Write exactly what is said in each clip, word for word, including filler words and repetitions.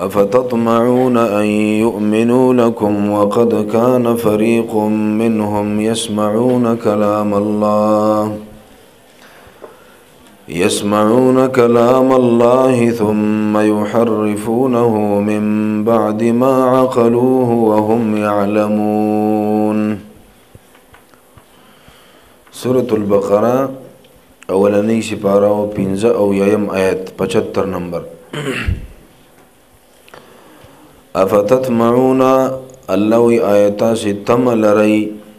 افتطمعون ان يؤمنوا لكم وقد كان فريق منهم يسمعون كلام الله يسمعون كلام الله ثم يحرفونه من بعد ما عقلوه وهم يعلمون. سورة البقرة اولنی سپارہ و پنزہ او یم آیت پچہتر نمبر. افتطمعون اللہ وی آیتا سے تم لرئی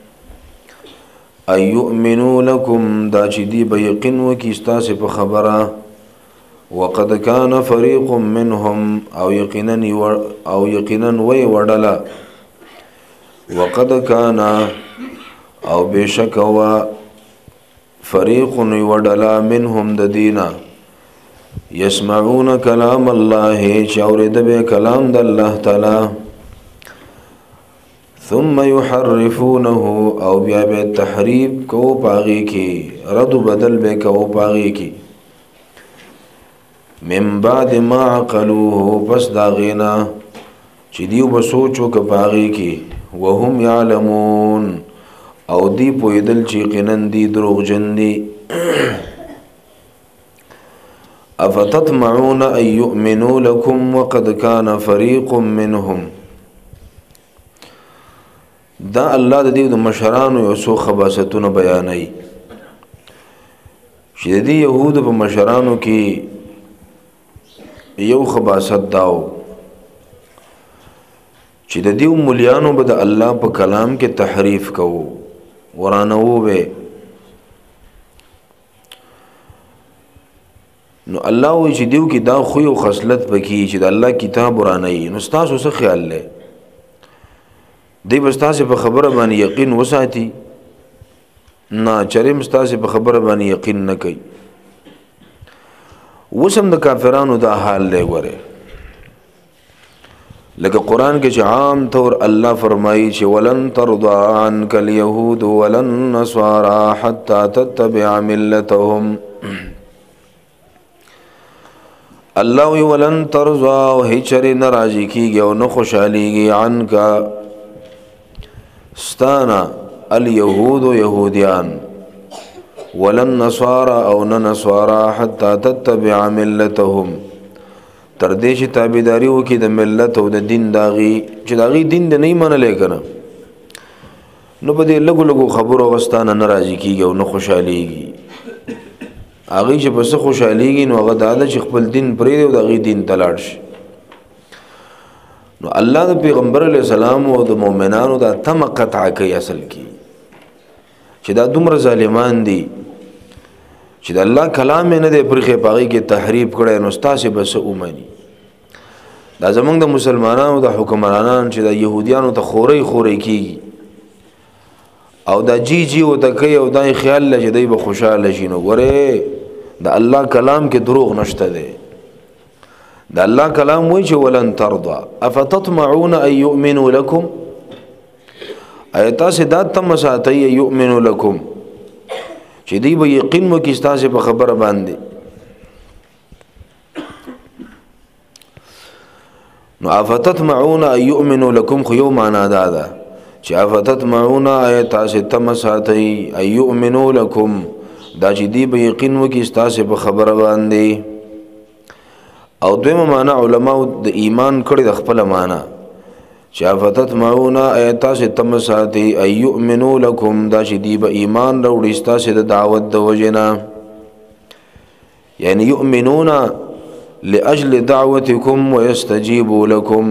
ایؤمنوا لکم دا چی دی بیقن وکی استاس پا خبرہ وقد کان فریق منهم او یقنن او یقنن وی وڈلا وقد کان او بیشک و فریق وڈلا منهم ددینا یسمعون کلام اللہ چاورد بے کلام دا اللہ تعالی ثم يحرفونه او بیا بے تحریف کو پاغی کی رد بدل بے کو پاغی کی من بعد ما عقلوه پس داغینا چی دیو بسوچو که پاغی کی وهم یعلمون او دی پویدل چی قنن دی دروغ جندی. افتطمعون ان يؤمنوا لكم وقد كان فريق منهم دا الله د دې د مشرانو یو څو خباستونه بیانوي چې د دې يهودو په مشرانو کې یو خباست داو چې د دې مولیانو به د الله په کلام کې تحریف کوو ورانه وې نو الله وی چې دیو کې دا خو یو خصلت پکې چې د الله کتاب ورانه نو تاسو څه خیال لې دی بستاسه په خبره باندې یقین وساتي نه چرېم ستاسه په خبره باندې یقین نه کوي وسم د کافرانو دا حال دی غره لکه قران کې چې عام طور الله فرمایي چې ولن ترضى عنك اليهود ولن النصارى حتى تتبع ملتهم الله وی ولن ترضى هچره ناراضي کیږي او نه خوشاليږي عنك ستانا اليهود يهوديان ولن نصارى او نصارى حتى تتبع ملتهم تردیش تابعداري وکي د ملت او د دین داغي چې داغي دین د نه منل کنه نو په دې لګو لګو خبرو غستانه ناراضي کیږي او نه خوشاليږي هغه چې بس خوشاليږي نو هغه د خپل دین پرې او داغي دین تلاړ شي. نو الله د پیغمبر علیه السلام او د مؤمنانو دا تم قطع کوي اصل کې چې دا دومره ظالمان دي چې د الله کلام نه د پرخه پاغي کې تحریف کړي نو ستاسو بس اومني دا زمونږ د مسلمانانو د حکمرانان چې د يهوديانو ته خوري خوري کیږي او دا جی جی او د کوي او دای خیال لږ دی به خوشاله شي نو ګوره د الله کلام کې دروغ نشته دی دا الله کلام وی چې ولن ترضى افتطمعون ان يؤمنوا لكم ایت سدات تم ساتي يؤمنوا لكم چې دی به یقین مو کې ستاسو په خبره باندې نو افتطمعون ان يؤمنوا لكم خو یو معنا دا ده چې افتطمعون ایت تم ساتي ان يؤمنوا لكم دا چې دی به یقین مو کې ستاسو په خبره باندې او دویمه معنا علماء د ایمان کړي د خپل معنا چې افتطمعون ایت تم ساتي ان يؤمنوا لكم دا چې دی به ایمان راوړي ستاسو د دعوت د وجنا یعنی يؤمنون لاجل دعوتكم ويستجيبوا لكم.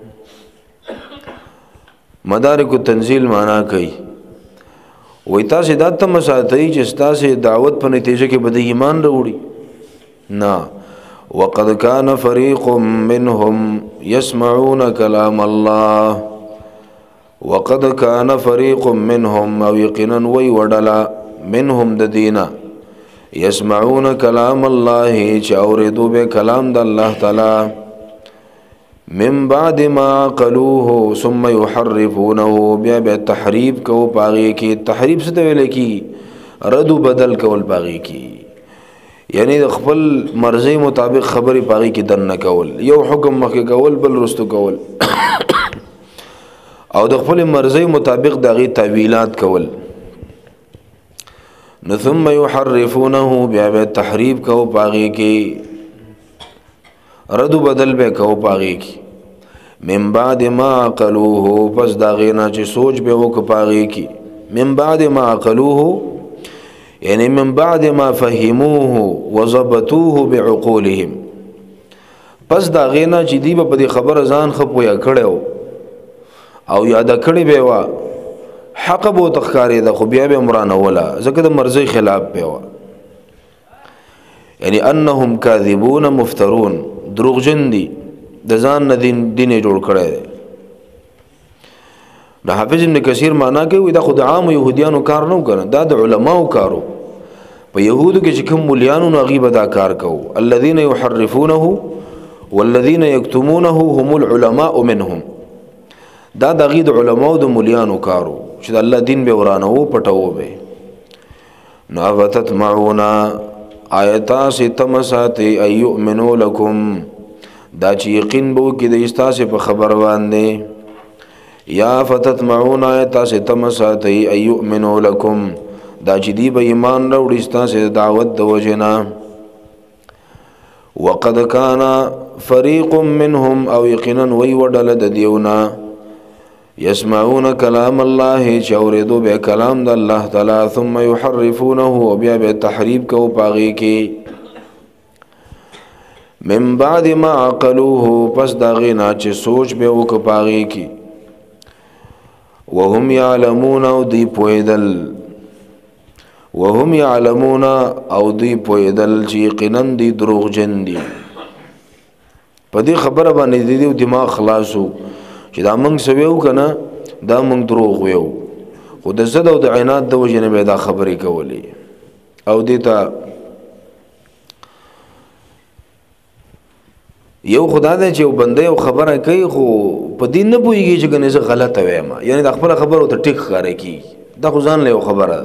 مدارک التنزيل معنا کوي وای تاسو د تم ساتي چې تاسو دعوت په نتیجه کې به ایمان راوړي نه وقد كان فريق منهم يسمعون كلام الله وقد كان فريق منهم او يقينا وي ودلا منهم ددينا يسمعون كلام الله چاوردو به کلام د الله تعالی من بعد ما قلوه ثم يحرفونه بیا به تحریف کو پاغي کی تحریف څه ویل کی رد بدل کول پاغي کی یعنی د خپل مرزي مطابق خبري پاغي کې دن نه کول یو حکم مخکې کول بل رستو کول او د خپل مرزي مطابق دغه تعویلات کول نو ثم يحرفونه بیا به تحریف کو پاغي کې رد بدل به کو پاغي کې من بعد ما عقلوه پس دغه نه چې سوچ به وک پاغي کې من بعد ما عقلوه یعنی من بعد ما فهموه وضبطوه بعقولهم پس دغه نه چې دی په دې خبر ځان خپویا کړو او یاد کړی به وا حق بو تخکاری دا خو بیا به مرانه ولا ځکه د مرزي خلاف به وا یعنی انهم کاذبون مفترون دروغجن دي د ځان نه دین دین جوړ کړی د حافظ ابن کثیر معنا کوي دا خو د عام يهوديانو کار نه کنه دا د علماو کارو په يهودو کې چې کوم مليانو نو غیبه دا کار کوي الذين يحرفونه والذين يكتمونه هم العلماء منهم دا د غید علماء د مليانو کارو چې د الله دین به ورانه و پټو به نو افتت معونا آیتا ستمسات ايؤمنو لكم دا چې یقین بو کې د استاسه په خبر باندې یا فتت معونا آیتا ستمسات ايؤمنو لكم دا چې دی به ایمان راوړي استاسه دعوت د وجنا وقد كان فريق منهم او یقینا وی وډل د دیونا يسمعون كلام الله چوردو به کلام د الله تعالی ثم يحرفونه وبیا به تحریف کو پاغي کې من بعد ما عقلوه پس داغه نه چې سوچ به وک پاغي کې وهم يعلمون او دی پویدل وهم يعلمون او دی پویدل چې قنن دی دروغ جن دي په دې خبره باندې دی دماغ خلاصو چې دا موږ سویو کنه دا موږ دروغ ویو خو د زده او د عینات د وجه نه به دا خبرې کولې او دیتا یو خدا دې چې بنده یو خبره کوي خو په دین نه پوهیږي چې کنه زه غلطه وایم یعنی د خپل خبرو ته ټیک ښکارې کی دا خو ځان له یو خبره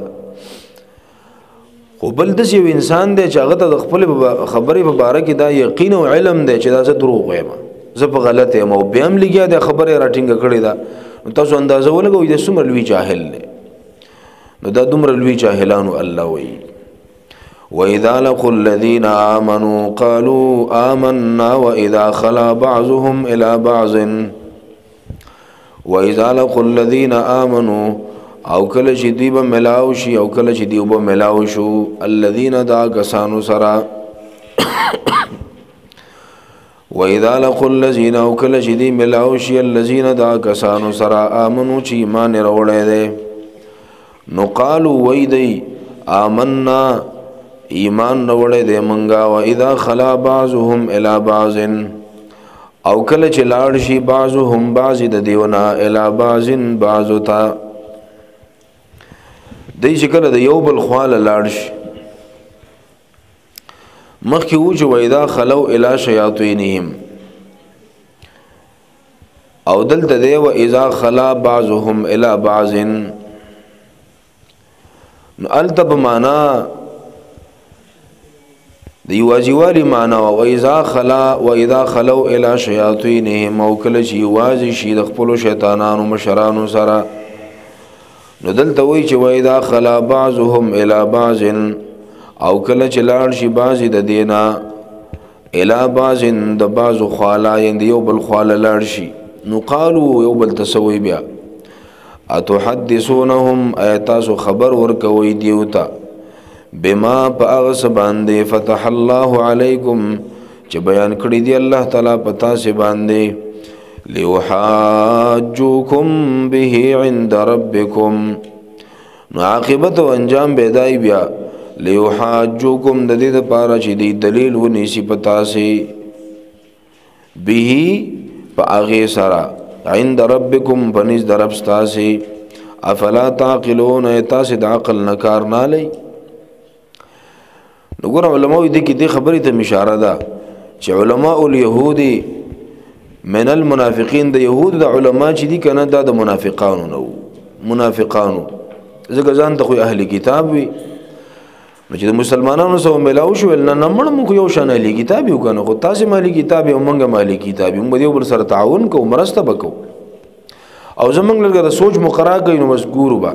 خو بل د یو انسان دی چې هغه د خپل خبرې په باره کې دا یقین او علم دی چې دا زه دروغ وایم زه په غلط یم او بیا هم لګیا د خبره راټینګه کړې ده تاسو اندازه ولګوئ د څومره لوی جاهل دی نو دا دومره لوی جاهلانو الله وایي وَإِذَا لَقُوا الَّذِينَ آمَنُوا قَالُوا آمَنَّا وَإِذَا خَلَا بَعْضُهُمْ إِلَى بَعْضٍ وَإِذَا لَقُوا الَّذِينَ آمَنُوا او کله چې دی به ملاو شي او کله چې دی به ملاو شو الذين دا کسانو سرا وَإِذَا لَقُوا الَّذِينَ او کله چې دی ملاو شي الذين دا کسانو سرا آمنو چې ایمان وروړي دي نو قالوا وَيْدَي آمَنَّا ایمان وروړي دي منګه وَإِذَا خَلَا بَعْضُهُمْ إِلَى بَعْضٍ او کله چې لاړ شي بعضهم بعض د دیونه إلى بعض بعض تا دی شکل د یو بل خواله لاړ شي مخکې و چې وایدا خلو الی شیاطینهم او دلته دی و اذا خلا بعضهم الی بعض نو التب معنا دی واجوالی معنا و اذا خلا و اذا خلو الی شیاطینهم او کله چې واځي شي د خپل شیطانانو مشرانو سره نو دلته وی چې وایدا خلا بعضهم الی بعض او کله چې لاړ شي بعضی د دینا الی بعض د بعض خوالا یند یو بل خوالا لاړ شي نو قالو یو بل تسوی بیا اتحدثونهم ایتاسو خبر ورکوي دیوتا بما پاغس باندې فتح الله علیکم چې بیان کړی دی الله تعالی پتا سي باندې ليحاجوكم به عند ربكم نو عاقبت او انجام بدای بیا ليحاجوكم د دې لپاره چې دی دلیل ونیسی پتا سي به پاغه سرا عند ربكم بنز درب استاسي افلا تعقلون تاسو د عقل نکار نه لای نګور علماء دې کې دې خبرې ته اشاره ده چې علماء اليهودي من المنافقين د يهود د علما چې دي کنه دا د منافقانو نو منافقانو ځکه ځان ته خو اهل کتاب وي چې د مسلمانانو سره ملاو شو نه نمړ موږ یو شان علی کتاب یو کنه خو تاسو مالی کتاب یو منګه مالی کتاب موږ یو بل سره تعاون کوو مرسته وکړو او زمونږ لږه سوچ مقرره کوي نو بس ګورو با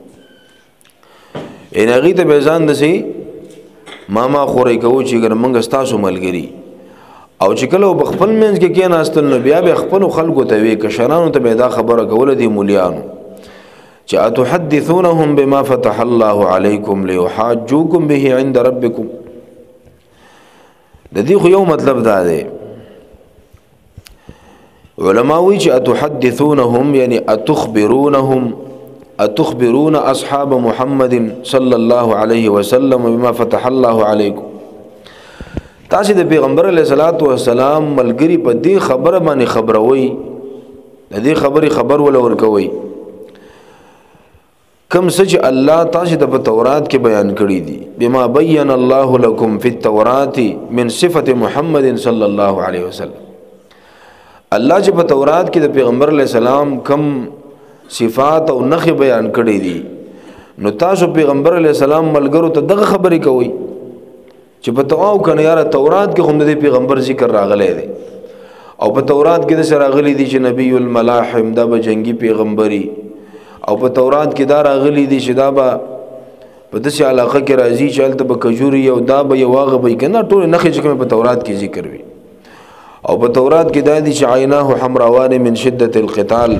ان هغه ته به ځان دسي ماما خوري کوو چې ګر منګه تاسو ملګری او چې کله بخپل منځ کې کې ناستل نو بیا به خپل خلکو ته وی کشرانو ته به دا خبره کول دي مولیانو چې اتحدثونهم بما فتح الله عليكم ليحاجوكم به عند ربكم د دې خو یو مطلب دا دی علماء وی چې اتحدثونهم یعنی اتخبرونهم اتخبرون اصحاب محمد صلى الله عليه وسلم بما فتح الله عليكم تاسو د پیغمبر علیه الصلاۃ والسلام ملګری په دې خبره باندې خبروي د دې خبري خبر ول ورکوي کم سچ الله تاسو د تورات کې بیان کړی دي بما بین الله لكم في التوراة من صفه محمد صلى الله عليه وسلم الله چې په تورات کې د پیغمبر علیه السلام کم صفات او نخ بیان کړی دي نو تاسو پیغمبر علیه السلام ملګرو ته دغه خبرې کوي چې په تو او کنه یاره تورات کې هم د پیغمبر ذکر راغلی دی او په تورات کې د سره راغلی دی چې نبی الملاحم دا به جنگي پیغمبري او په تورات کې دا راغلی دی چې دا به په داسې علاقه کې راځي چې هلته به کجوري او دا به یو واغه به کنه ټول نخې چې کوم په تورات کې ذکر وي او په تورات کې دا دي چې عیناه حمراوان من شدت القتال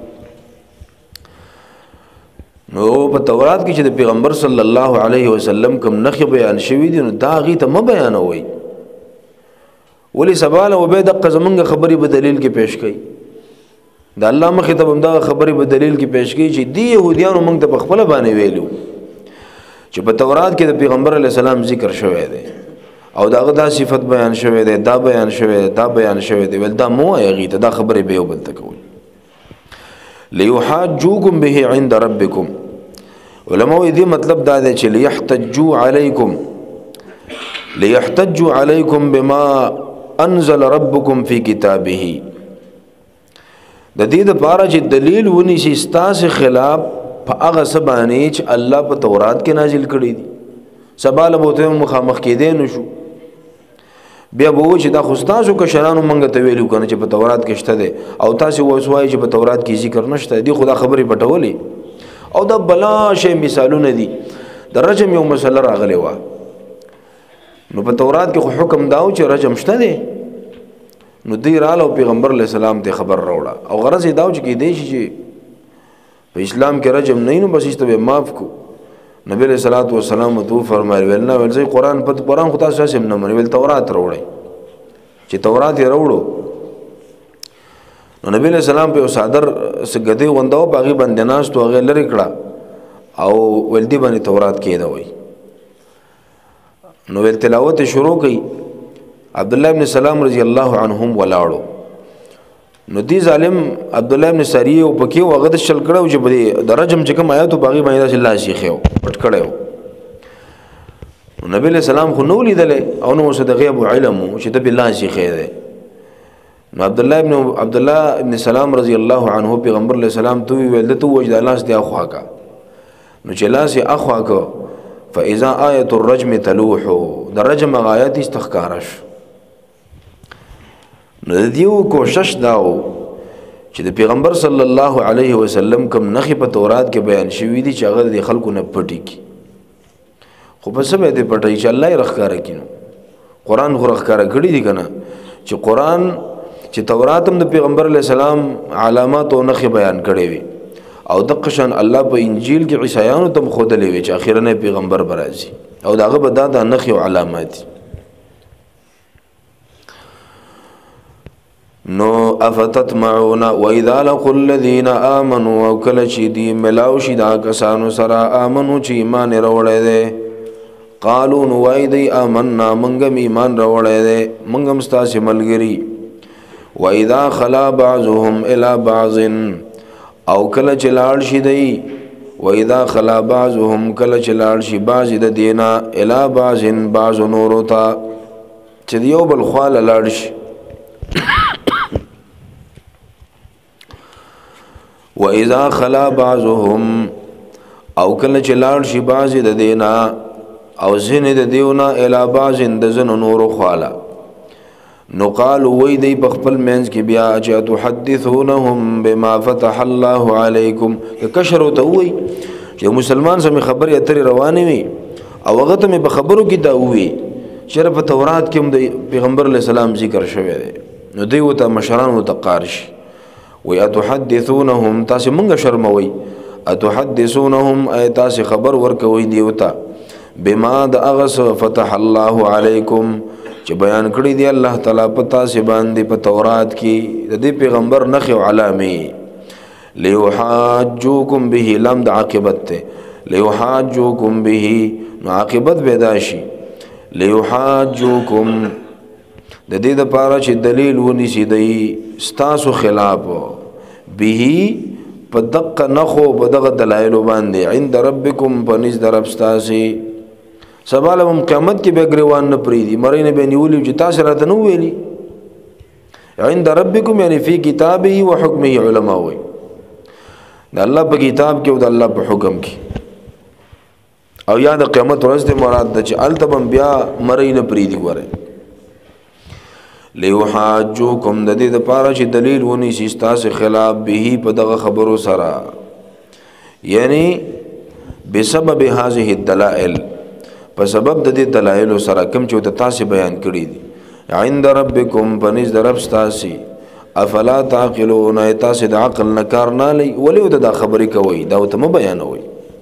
نو په تورات کې چې د پیغمبر صلی الله علیه وسلم کوم نخ بیان شوی دي نو دا غي ته م بیانوي ولی سباله وبې د قزمنګ خبري په دلیل کې پیش کړي د الله مخې ته هم دا خبري په دلیل کې پیش کړي چې دی يهوديانو موږ ته په خپل باندې ویلو چې په تورات کې د پیغمبر علی السلام ذکر شوی دی او داغه دا صفت بیان شوی دی دا بیان شوی دی دا بیان شوی دی ول دا مو هغه ته دا خبري به وبل تکول ليحاجوكم به عند ربكم علماء دې مطلب دا دی چې ليحتجوا عليكم ليحتجوا عليكم بما انزل ربكم في كتابه د دې لپاره چې دلیل ونی شي ستاسو خلاف په هغه سبانه چې الله په تورات کې نازل کړی دي سباله بوته مخامخ کېدې نشو بیا به چې دا خوستاسو کشرانو منګه ته ویلو کنه چې په تورات کې شته دي او تاسو وسوای چې په تورات کې ذکر نشته دي خدا خبرې پټولې او دا بلا شی مثالونه دي د رجم یو مسله راغلی و نو په تورات کې خو حکم داو چې رجم شته دي نو دی رااله پیغمبر علیہ السلام ته خبر راوړه او غرض یې داو چې کې دی چې په اسلام کې رجم نه نو بس ایسته معاف کو نبی علیہ الصلوۃ والسلام تو فرمایل ولنا ولځي قران په قران خو تاسو سم نه منل تورات راوړی چې تورات یې راوړو نو نبی علیہ السلام په صادر سګدي ونداو باغی باندې ناس تو هغه لری کړه او ولدي باندې تورات کېدا وای نو ول تلاوت شروع کړي عبد الله ابن سلام رضی الله عنهم ولاړو نو دی ظالم عبد الله ابن سری او پکې وغه د شل کړو چې بده د رجم چې کوم آیاتو باغی باندې الله شیخو پټ کړو نبی علیہ السلام خو نو لیدل او نو صدقه ابو علم چې د بالله شیخه ده نو عبد الله ابن عبد الله ابن سلام رضی الله عنه پیغمبر علیہ السلام تو ویل ته وجد الله ستیا خوا کا نو چې لاس اخوا کا فاذا آیه الرجم تلوح د رجم آیات استخکارش نو دیو کوشش داو چې د پیغمبر صلی الله علیه وسلم کوم نخي په تورات کې بیان شوی دي چې هغه د خلکو نه پټی کی خو په سبه دې پټی چې الله یې رخکاره کینو قران خو رخکاره کړی دي کنه چې قران چې تورات هم د پیغمبر علی السلام علامات او نخي بیان کړي وي او د قشن الله په انجیل کې عیسایانو ته خودلې وي چې اخیرا پیغمبر برازي او داغه به دا د نخي او علامات نو افتتمعون واذا لقوا الذين امنوا وكل شدي ملاو شدا کسانو سرا امنو چې ایمان وروړي دي قالوا نو وای دی آمنا منګم ایمان وروړي دي منګم ستاسو ملګری واذا خلا بعضهم الى بعض او کله چلاړ شي دی واذا خلا بعضهم کله چلاړ شي بعض د دینا الى بعض بعض نور تا چې دیو بل خال لاړ شي واذا خلا بعضهم او کله چلاړ شي بعض د دینا او زین د دیونا الی بعض د زن نور خوالا نو قال وی دی بخپل مینز کی بیا چې تحدثونهم بما فتح الله علیکم کشر ته وی چې مسلمان سم خبر اتر روانه وي او هغه ته په خبرو کې دا وی چې په تورات کې د پیغمبر علی السلام ذکر شوی دی نو دی وته مشران متقارش وی اتحدثونهم تاسو مونږ شرموي اتحدثونهم ای تاسو خبر ورکوي دی وته بما د اغس فتح الله علیکم چې بیان کړی دی الله تعالی پتا سي باندې په تورات کې د دې پیغمبر نخ او علامه ليحاجوکم به لم د عاقبت ته ليحاجوکم به نو عاقبت بداشي ليحاجوکم د دې د پاره چې دلیل ونی سي دی ستاسو خلاف به په دقه نخو په دغه دلایل باندې عند ربکم پنځ درب ستاسي سبالم قیامت کې به ګریوان نه پریدي مرینه به نیولې چې تاسو راته نو ویلي عند ربکم یعنی فی کتابه و حکمه علماء وي د الله په کتاب کې او د الله په حکم کې او یا د قیامت ورځ د مراد د چې التبم بیا مرینه پریدي وره لیحاجوکم د دې د پاره چې دلیل ونی سي تاسو خلاف به په دغه خبرو سره یعنی بسبب هذه الدلائل په سبب د دې دلایل سره کوم چې تاسو بیان کړی دي عند ربکم پنځ درب تاسو افلا تعقلون تاسو د عقل نه کار نه لې ولې د خبرې کوي دا ته بیانوي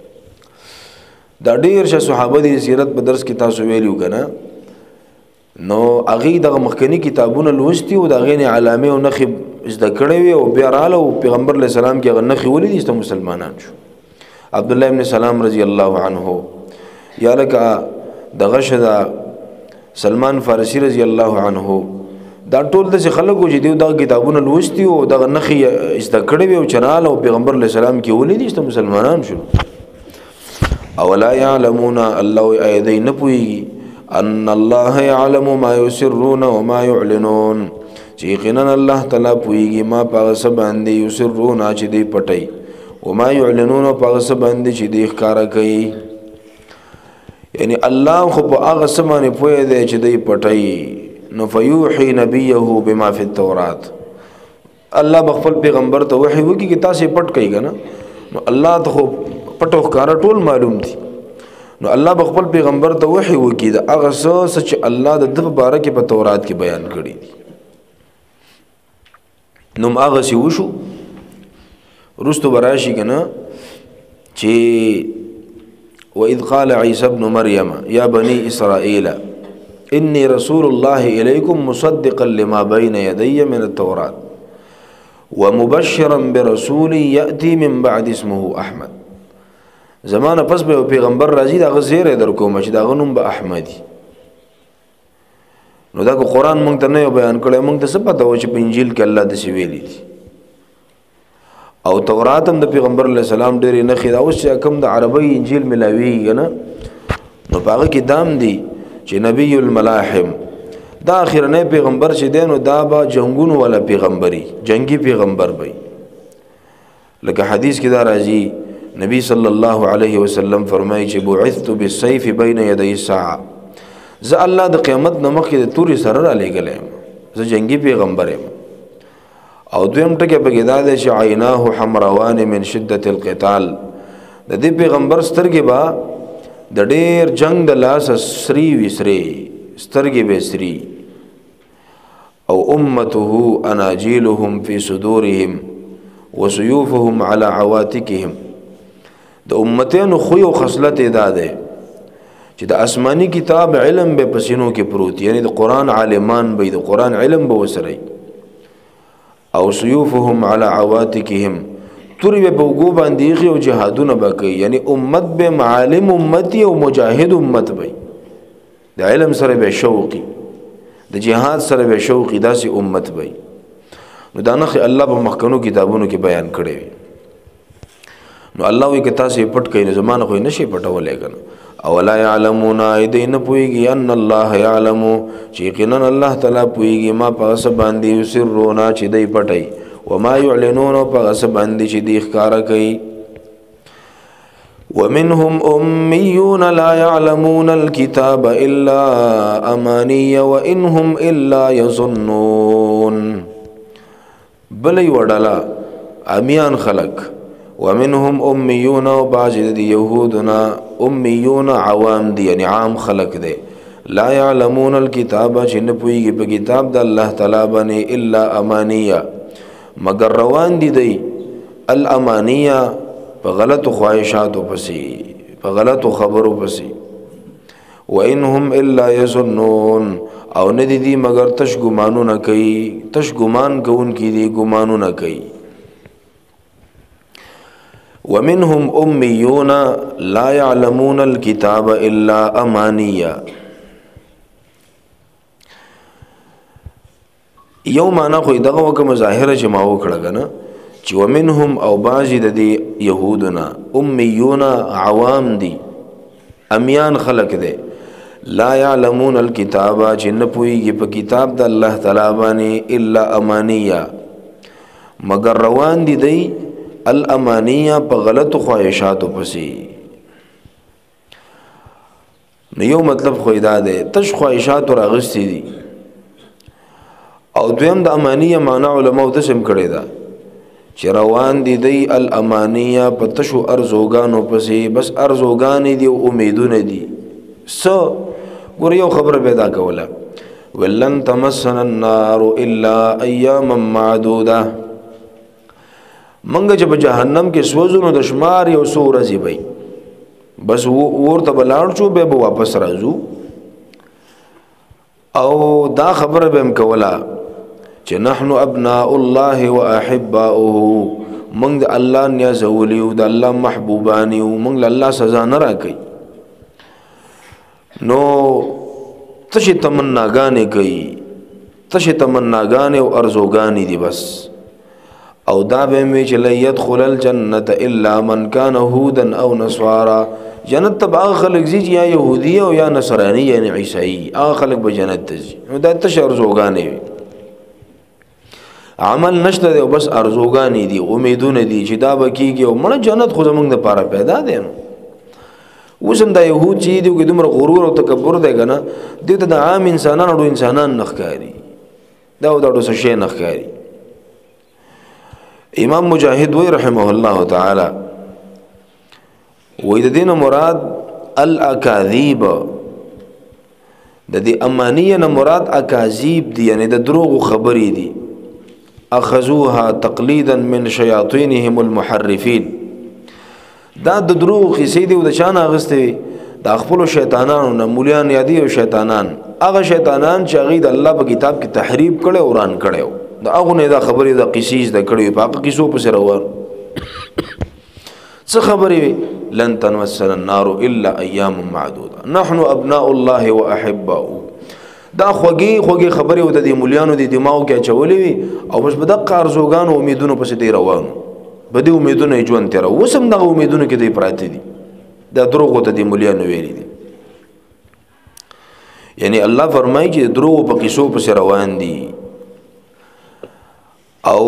دا ډیر شه صحابه دي سیرت په درس کې تاسو ویلو کنه نو اغه د مخکنی کتابونه لوستي او د غینه علامه او نخ زده کړی وي او بیا رااله او پیغمبر علی السلام کې نخ ولې دي مسلمانان شو عبد الله ابن سلام رضی الله عنه یا لکه دغه شدا سلمان فارسی رضی الله عنه دا ټول د خلکو چې دیو دا کتابونه لوستي او دغه نخي استکړې وي او چنال او پیغمبر علی السلام کې ولې دي مسلمانان شو او لا يعلمون الله ايدين نپوي ان الله يعلم ما يسرون وما يعلنون چې یقینا الله تعالی پويږي ما په سبا باندې يسرون چې دی پټي وما يعلنون په سبا باندې چې دی ښکارا کوي یعنی الله خو په هغه سمانه پوي دی چې دی پټي نو فيوحي نبيه بما في التوراة الله بخپل پیغمبر ته وحي وکي چې تاسو پټ کوي کنه نو الله ته خو پټو ښکارا ټول معلوم دي نو الله بخپل پیغمبر ته وحي وکي دا هغه څه چې الله د دغه باره کې په تورات کې بیان کړی دي نو هغه سی وشو رستو براشي کنه چې وإذ قال عيسى ابن مريم يا بني إسرائيل إني رسول الله إليكم مصدقا لما بين يدي من التوراة ومبشرا برسول يأتي من بعد اسمه أحمد زمانه پس به پیغمبر راځي دا غزيره در کوم چې دا غنوم به احمدي نو دا کو قرآن مونږ ته نه بیان کړی مونږ ته څه پته و چې په انجیل کې الله د سی ویلي دي او تورات هم د پیغمبر علیه السلام ډېرې نښې دا اوس چې کوم د عربی انجیل ملاویږي نه نو په هغه کې دام دي چې نبی الملاحم دا اخرنی پیغمبر چې دی نو دا به جنګونو والا پیغمبري جنگي پیغمبر وي لکه حدیث کې دا راځي نبی صلی الله علیه وسلم فرمایي چې بعثت بالسيف بين يدي الساعه زه الله د قیامت نمخ کې د توري سره را لګلم زه جنگي پیغمبر یم او دویم ټکی په کې دا دی چې عیناه حمروان من شدت القتال د دې پیغمبر سترګې با د ډېر جنگ د لاس سری وسری سترګې به سری او امته اناجيلهم في صدورهم وسيوفهم على عواتقهم د امتانو خو یو خصلت ادا ده چې د آسمانی کتاب علم به پسینو کې پروت یعنی د قران عالمان به د قران علم به وسري او سيوفهم على عواتقهم توري به وګو باندې خو جهادونه وکي یعنی امت به معالم امتی او مجاهد امت به د علم سره به شوقي د جهاد سره به شوقي داسې امت به نو دا نه الله په مخکنو کتابونو کې بیان کړی نو الله وی کتا سي پټ کین زمانه خو نشي پټولې کنه او لا يعلمون ايدين پويږي ان الله يعلم چې یقینا الله تعالی پويږي ما پس باندې سرونه چې دی پټي و ما يعلنون پس باندې چې دی ښکارا کوي ومنهم أميون لا يعلمون الكتاب إلا أماني وإنهم إلا يظنون بلی وڈالا امیان خلق ومنهم أميون وبعض دي يهودنا أميون عوام دي یعنی عام خلق دے لا يعلمون الكتاب چن پویگی پا کتاب دا اللہ تعالی بنے الا امانیہ مگر روان دی دی الامانیہ پا غلط خواہشاتو پسی پا غلط خبرو پسی وَإِنْهُمْ إِلَّا يَظُنُّونَ او ندی دی مگر تش گمانو نہ کئی تش گمان کون کی دی گمانو نہ کئی ومنهم امیون لا يعلمون الكتاب الا امانیہ یو معنی خو دغه وکم ظاهره چې ما وکړه کنه چې ومنهم او بعضی د دې يهودنا امیون عوام دي امیان خلق دي لا يعلمون الكتاب چې نه پوهیږي په کتاب د الله تعالی باندې الا امانیہ مگر روان دي دی الامانیہ په غلط خواهشاتو پسې نو یو مطلب خو دا ده تش خواهشات راغستې دي او دویم د امانیہ معنا علماء تسم کړي دا چې روان دي دی الامانیہ په تشو ارزوګانو پسې بس ارزوګان دي او امیدونه دي سو ګور یو خبر پیدا کوله ولن تمسنا النار الا اياما معدوده منګه چې په جهنم کې سوځونو د شمار یو سو ورځې وي بس ورته بلاړ شو به واپس راځو او دا خبره به هم کوله چې نحنو ابناء الله واحباؤه موږ د الله نیاز ولیو د الله محبوبانی او موږ الله سزا نه راکړي نو تشه تمناګانې کوي تشه تمناګانې او ارزوګانې دي بس او دا به مې چې لا يدخل الجنه الا من كان هودا او نصارى جنت تبع خلق زی یا يهودي او یا نصراني یعنی عیسائی هغه خلق به جنت ته ځي نو دا تشه ارزوګانې عمل نشته دی بس ارزوګانې دي امیدونه دي چې دا بکیږي او مړه جنت خو زمونږ د پاره پیدا دی نو وسم دا يهود چې دی کې دومره غرور او تکبر دی کنه دې ته د عام انسانانو او انسانان نخکاری دا او دا څه شي نخکاری امام مجاهد وی رحمه الله تعالی وې د دین مراد الاکاذیب د دې امانیه نه مراد اکاذیب دي یعنی د دروغ خبرې دي اخذوها تقلیدا من شیاطینهم المحرفین دا د دروغ کیسې دي او د شان اغسته د خپل شیطانانو نه مولیان یادي او شیطانان هغه شیطانان چې هغه د الله په کتاب کې تحریف کړي او وران کړي دا هغه نه دا خبرې د قصیز د کړي په هغه کیسو په سر روان څه خبرې لن تنمسنا النار الا ايام معدوده نحن ابناء الله واحباؤه دا خوږی خوږی خبرې او د مولیانو د دماغ کې چولې وي او بس بد قرضوګان او امیدونو پسې دی روانو بده امیدونه ژوند تر وسم دغه امیدونه کې دی پراته دي دا دروغ ته د مولیانو ویلي دي یعنی الله فرمایي چې دروغ په قصو پسې روان دي او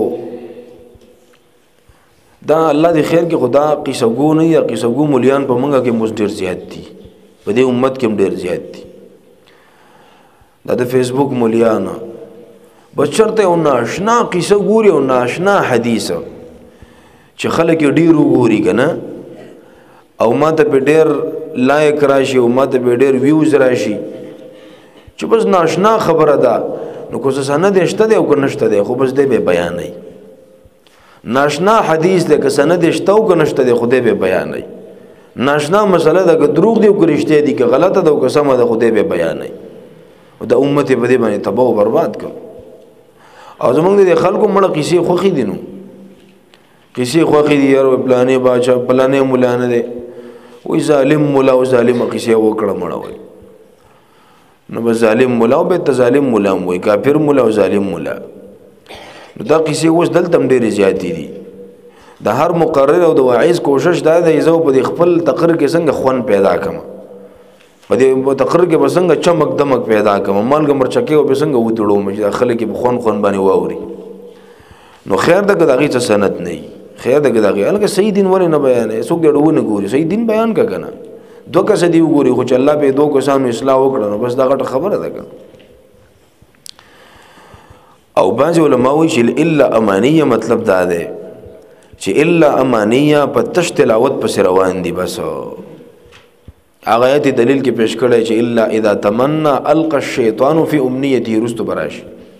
دا الله دی خیر کې خدا قصګو نه یا قصګو مولیان په منګه کې مزدر زیات دي په دې امت کې ډېر زیات دي دا د فیسبوک مولیان بچرته او ناشنا قصه ګوري او ناشنا حدیث چې خلک ډیر وګوري کنه او ماته په ډیر لایک راشي او ماته په ډیر ویوز راشي چې بس ناشنا خبره ده نو کو څه سند شته دی او کو نشته دی خو بس دې به بیان نه ناشنا حدیث ده که سند شته او کو نشته دی خو دې به بیان نه ناشنا مسله ده که دروغ دی او کو رښتیا دي که غلطه ده او که سمه ده خو دې به بیان نه او د امت په دې باندې تباہ او برباد کړ او زمونږ د خلکو مړه قصې خوخي دي نو قصې خوخي دي یارو پلانې باچا پلانې مولا نه دي وای ظالم مولا او ظالم قصې وکړه مړه وای نو به ظالم مولا او به ظالم مولا وای کافر مولا او ظالم مولا نو دا قصې اوس دلته ډېرې زیاتې دي د هر مقرر او د واعظ کوشش دا دی زو په خپل تقریر کې څنګه خون پیدا کړم په دې تقریر کې بسنګ چمک دمک پیدا کوم مالګ مرچکه او بسنګ وټړو مې خلک په خون خون باندې واوري نو خیر دغه دغه څه سند نه خیر دغه دغه الګ صحیح دین ولې نه بیانې څوک دې ډوونه ګوري صحیح دین بیان کا کنه دوه کس دی وګوري خو چې الله په دوه کسانو اصلاح وکړه نو بس دا غټه خبره ده کنه او بعض علماء وی چې الا امانیه مطلب دا ده چې الا امانیه په تش تلاوت پس روان دي بس هغه آیت دلیل کې پیش کړی چې الا اذا تمنى القى الشیطان فی امنیته رست براش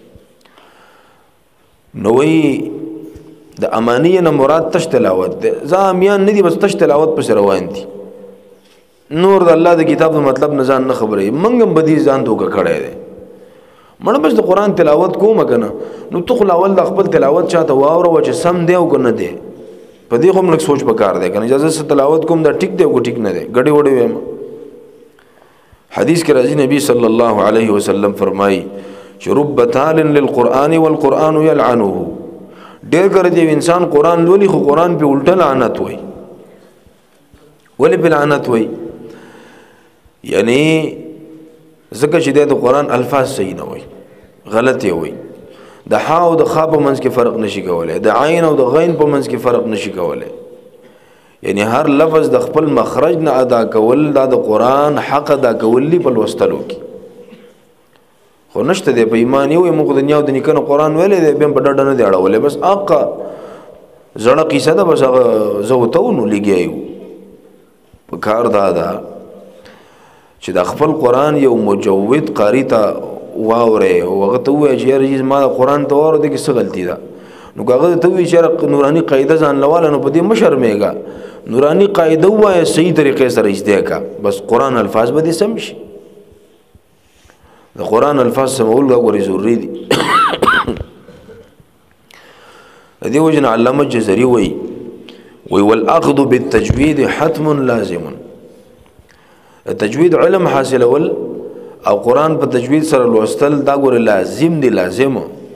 نو وی د امانیه نه مراد تش تلاوت ده زامیان نه دي بس تش تلاوت پس روان دي نور د الله د کتاب د مطلب نه ځان نه خبرې منګم بدی ځان دوکه کړی دی مړه بس د قران تلاوت کوم کنه نو تو خل اول د خپل تلاوت چاته واوره و چې سم دی او کنه دی په دې کوم لک سوچ پکار دی کنه اجازه ست تلاوت کوم دا ټیک دی او ټیک نه دی غړي وړي ویم حدیث کې راځي نبی صلی الله علیه وسلم فرمایي چې رب تال للقران والقران يلعنه ډېر کړي دی انسان قران لولي خو قران په الټه لعنت وای ولې په لعنت وای یعنی زکه چې د قرآن الفاظ صحیح نه وي غلط وي د ح او د خ په منځ کې فرق نشي کولای د عین او د غین په منځ کې فرق نشي کولای یعنی هر لفظ د خپل مخرج نه ادا کول د قرآن حق ادا کول لی په لوستلو کې خو نشته د په ایمان یو موږ د نیاو د نیکنه قرآن ویلې د بیم په ډډه نه دی اړولې بس اقا زړه قصه ده بس هغه زوتو نو لګیایو په کار دا ده چې د خپل قرآن یو مجود قاری ته واورې او هغه ته وایي چې یاره ما د قرآن ته واورو د کې څه غلطي ده نو هغه ته وایي چې نوراني قاعده ځان لواله نو په دې مه شرمېږه نوراني قاعده ووایه صحیح طریقې سره زده کا بس قرآن الفاظ به دې سم شي د قرآن الفاظ سمول غوړي ضروري دي د دې وجه علامه جزري وایي وی والاخذ بالتجوید حتم لازم تجوید علم حاصل اول او قرآن په تجوید سره لوستل دا ګوره لازم دی لازم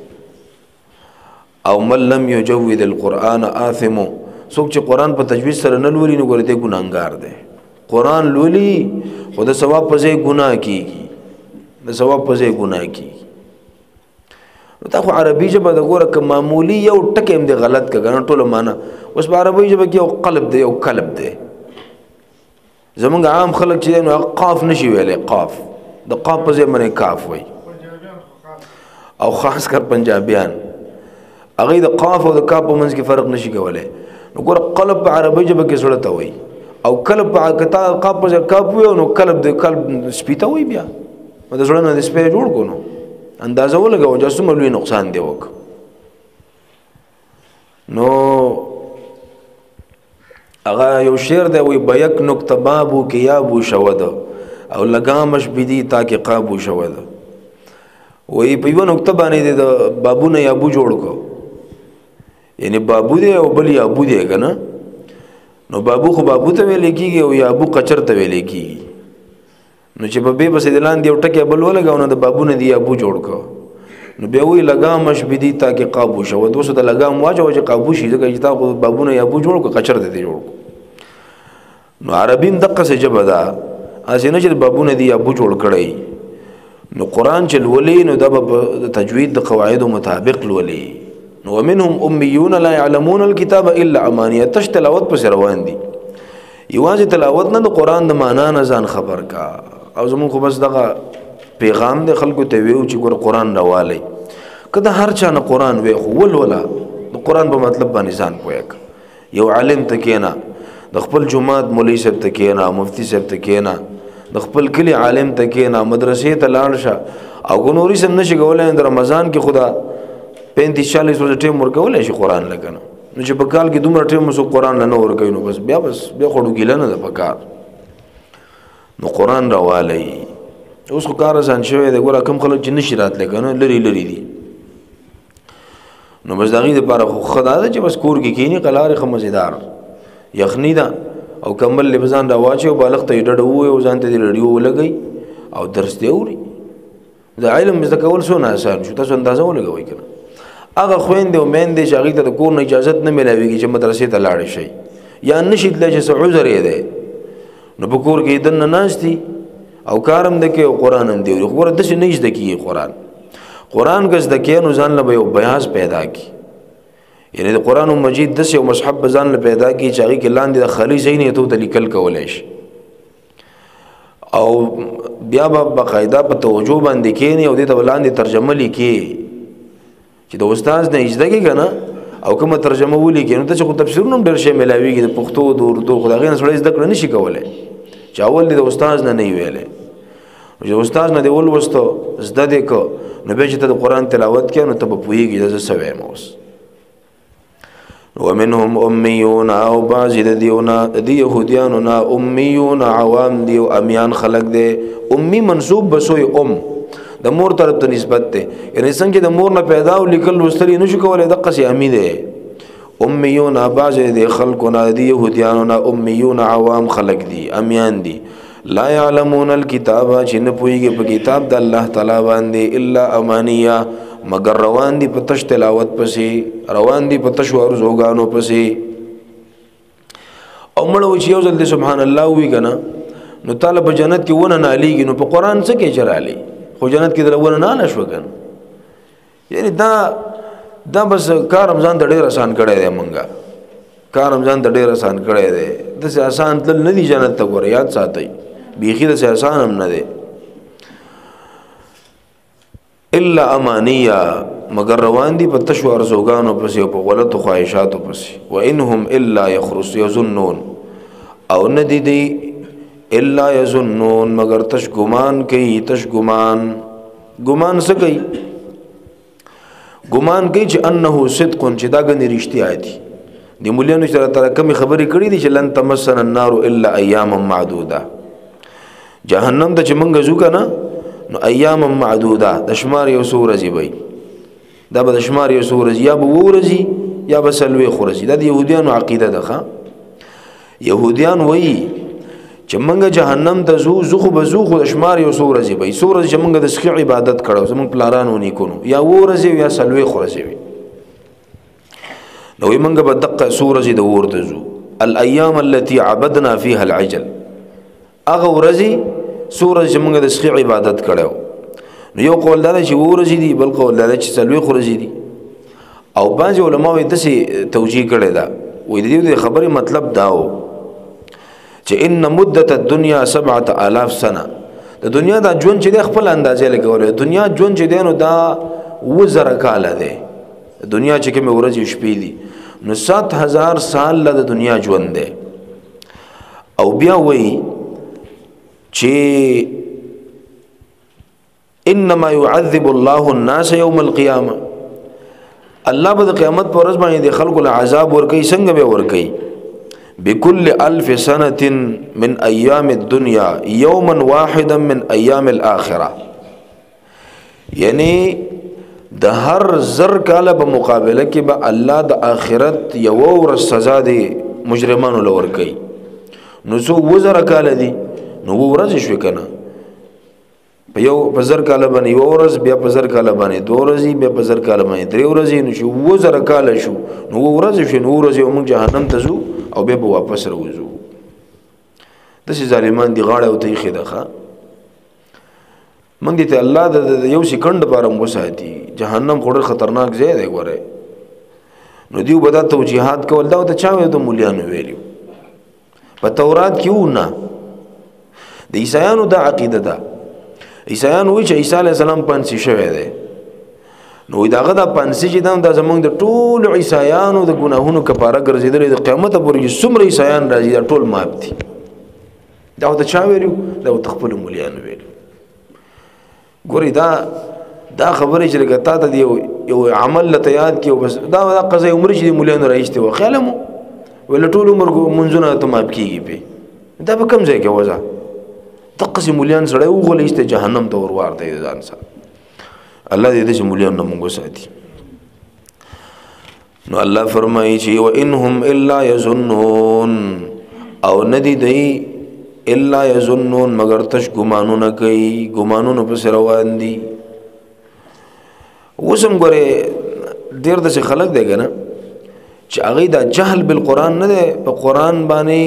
او من لم یجود القرآن آثم څوک چې قرآن په تجوید سره نه لولي نو ګوره دی ګناهګار دی قرآن لولي خو د ثواب په ځای ګناه کیږي د ثواب په ځای ګناه کیږي نو تا خو عربي ژبه د ګوره که معمولی یو ټکی هم دی غلط که ګڼه ټوله معنا اوس په عربي ژبه کې یو قلب دی یو قلب دی زمونږ عام خلک چې نو قاف نشي ویلی قاف د قاف په ځای باندې کاف وای او خاص کر پنجابیان هغه د قاف او د کاف په منځ کې فرق نشي کولای نو ګور قلب په عربي ژبه کې سره ته وای او قلب په کتا قاف په ځای کاف وای نو قلب د قلب سپیته وای بیا د زړه نه د سپې جوړ کو نو اندازه ولګو چې څومره لوی نقصان دی وک نو اغا یو شعر دی وی بیک نکته بابو کې یا بو شود او لګامش بدی تاکي قابو شود وی په یو نکته باندې د بابو نه یا بو جوړ کو یعنی بابو دی او بل یا بو دی کنه نو بابو خو بابو ته ویل کیږي او یا بو قچر ته ویل کیږي نو چې په به بس دلان دی ټکه بل ولګاو نه د بابو نه دی یا بو جوړ کو نو بیا وی لګامش بدی تاکي قابو شود وسه د لګام واجو چې قابو شي ځکه چې تاسو بابو نه یا بو جوړ کو قچر ته دی جوړ کو نو عربیم دقه څه جبه ده اسینه چې بابونه دی ابو جوړ کړی نو قران چې ولې نو د تجوید د قواعد مطابق ولې نو ومنهم اميون لا يعلمون الكتاب الا امانيه تش تلاوت پر روان دي یوازې تلاوت نه د قران د معنا نه ځان خبر کا او زمون خو بس دغه پیغام د خلکو ته ویو چې ګور قران راوالي کله هر چا نه قران وی خو ول ولا د قران په مطلب باندې ځان پوهک یو عالم تکینا د خپل جماعت مولوی صاحب تکینا مفتی صاحب تکینا د خپل کلی عالم تکینا مدرسې ته لاړ شه او ګنوري سم نشي کولای د رمضان کې خدا پینتیس چالیس ورځې ټیم ورکولای شي قران لګنه نو چې په کال کې دومره ټیم وسو قران نه ورکوي نو بس بیا بس بیا خړو ګیله نه ده پکار نو قران راوالي اوس خو کار ځان شوی د ګوره کم خلک چې نشي راتلی کنه لري لري دي نو بس دغه لپاره خو خدا ده چې بس کور کې کینی قلار خمزیدار یخنی ده او کمل لبزان را واچو بالغ ته ډډ وو او ځان ته دی رډیو ولګي او درس دی اوري د علم زده کول سو نه آسان شو تاسو اندازه ولګوي کنه هغه خويندې او مېندې چې هغه ته د کور نه اجازه نه ملويږي چې مدرسې ته لاړ شي یا نشي تل چې عذر یې ده نو په کور کې دنه ناشتي او کارم د کې قرآن هم دی خو ورته څه نشته کې قرآن قرآن کس د کې نو ځان له یو بیاس پیدا کی یعنی د قران مجید د یو مصحف بزان له پیدا کی چاغي کې لاندې د خلی زینې ته د لیکل کولای شي او بیا به باقاعده په توجه باندې کېنی او د لاندې ترجمه لیکي چې د استاد نه اجازه کې کنه او کوم ترجمه ولیکي نو ته چې تفسیرونه ډېر شی ملاويږي د پښتو د اردو خدای نه سره زده کړنه نشي کولای چې اول د استاد نه نه ویلې چې استاد نه دی ول وستو زده دې کو نو به چې ته د قران تلاوت کې نو ته په پوهیږي د سوي موس ومنهم اميون او بعض د دیونا د يهوديانو نا اميون عوام دی او امیان خلق دی امي منسوب بسوي ام د مور طرف ته نسبت ده یعنی څنګه د مور نه پیدا او لیکل لوستل نشو کولای د قصي امي ده اميون بعض د خلقنا د يهوديانو نا اميون عوام خلق دی امیان دی لا يعلمون الكتاب چې نه پويږي په کتاب د الله تعالی باندې الا امانيه مگر روان دي په تش تلاوت پسې روان دي په تش ورزوګانو پسې او مړو چې یو ځل سبحان الله وی کنه نو تعالی په جنت کې ونه نه علیږي نو په قران څه کې چرالي خو جنت کې درونه نه نشو کنه یعنی دا دا بس کار رمضان د ډېر آسان کړی دی مونږه کار رمضان د ډېر آسان کړی دی د آسان تل نه دی جنت ته ور یاد ساتي بیخی د آسان هم نه دی الا امانیه مگر روان دي په تشو ارزوګانو پسې او په غلطو خواهشاتو پسې وانهم الا يخرس يظنون او ندي دي الا يظنون مگر تش ګمان کوي تش ګمان ګمان څه کوي ګمان کوي چې انه صدق چې دا غني رښتیا دي د مولانو سره تر کمی خبرې کړې دي چې لن تمسن النار الا اياما معدوده جهنم ته چې مونږ ځو کنه نو ایام معدوده د شمار یو سورزی وي دا به د شمار یو سورزی یا به ورزی یا به سلوي خورزی دا د يهوديانو عقیده ده ښا يهوديان وایي چې موږ جهنم ته زو زخه به زو خو د شمار یو سورزی وي سورز چې موږ د سخی عبادت کړو زموږ پلارانو نه کونو یا ورزی یا سلوي خورزی وي نو موږ به دقه سورزی د ورته زو الايام التي عبدنا فيها العجل اغه ورزی سورج چې موږ د سخی عبادت کړو نو یو قول دا چې ورزي دي بل قول دا چې سلوي خورزي دي او بعض علماء یې دسي توجیه کړي دا وې د دې خبرې مطلب داو چې ان مدت الدنيا سبعة آلاف سنه د دنیا دا ژوند چې د خپل اندازې لګولې دنیا ژوند چې دینو دا وزره کال دی دنیا چې کوم ورځې شپې دي نو سات هزار سال له دنیا ژوند دی او بیا وې چې انما يعذب الله الناس يوم القيامه الله به قیامت پر ورځ باندې خلکو له عذاب ور کوي څنګه به ور کوي بكل الف سنه من ايام الدنيا يوما واحدا من ايام الاخره یعنی د هر زر کاله په مقابله کې به الله د آخرت یو ور سزا دی مجرمانو لور کوي نو څو وزر کاله دي نو ورځ شو کنه په یو بزر کاله باندې یو ورځ بیا بزر کاله باندې دوه ورځې بیا بزر کاله باندې درې ورځې نو شو وزر کاله شو نو ورځ شو نو ورځې موږ جهنم ته ځو او بیا به واپس راوځو د شي ظالمان دی غاړه او تیخه ده موږ دې ته الله د یو سکند لپاره مو ساتي جهنم خوري خطرناک ځای دی ګوره نو دیو بدا توجیهات کول دا ته چا وې ته مولانو ویلو په تورات کې و نه د عیسایانو دا عقیده ده عیسایان وی چې عیسی علی السلام پنځه شوی دی نو داغه دا پنځه چې دا زمونږ د ټول عیسایانو د ګناهونو کفاره ګرځیدل د قیامت پورې څومره عیسایان راځي دا ټول معاف دي دا د چا ویلو دا تخپل مليان ویلو ګوري دا دا خبره چې لګتا ته دی یو عمل ته یاد کې بس دا قضا عمر چې مليان راځي و خیالمو ول ټول عمر منځونه ته معاف کیږي په دا به کم ځای کې وځه تقسم مليان سره وغولېسته جهنم ته ورور دی ځان سره الله دې دې مليان نه مونږ ساتي نو الله فرمایي چې وانهم الا يظنون او ندي دی الا يظنون مگر تش ګمانونه کوي ګمانونه په سر روان دي وسم ګره ډیر د خلک دی کنه چې هغه دا جهل بالقران نه دی په قران باندې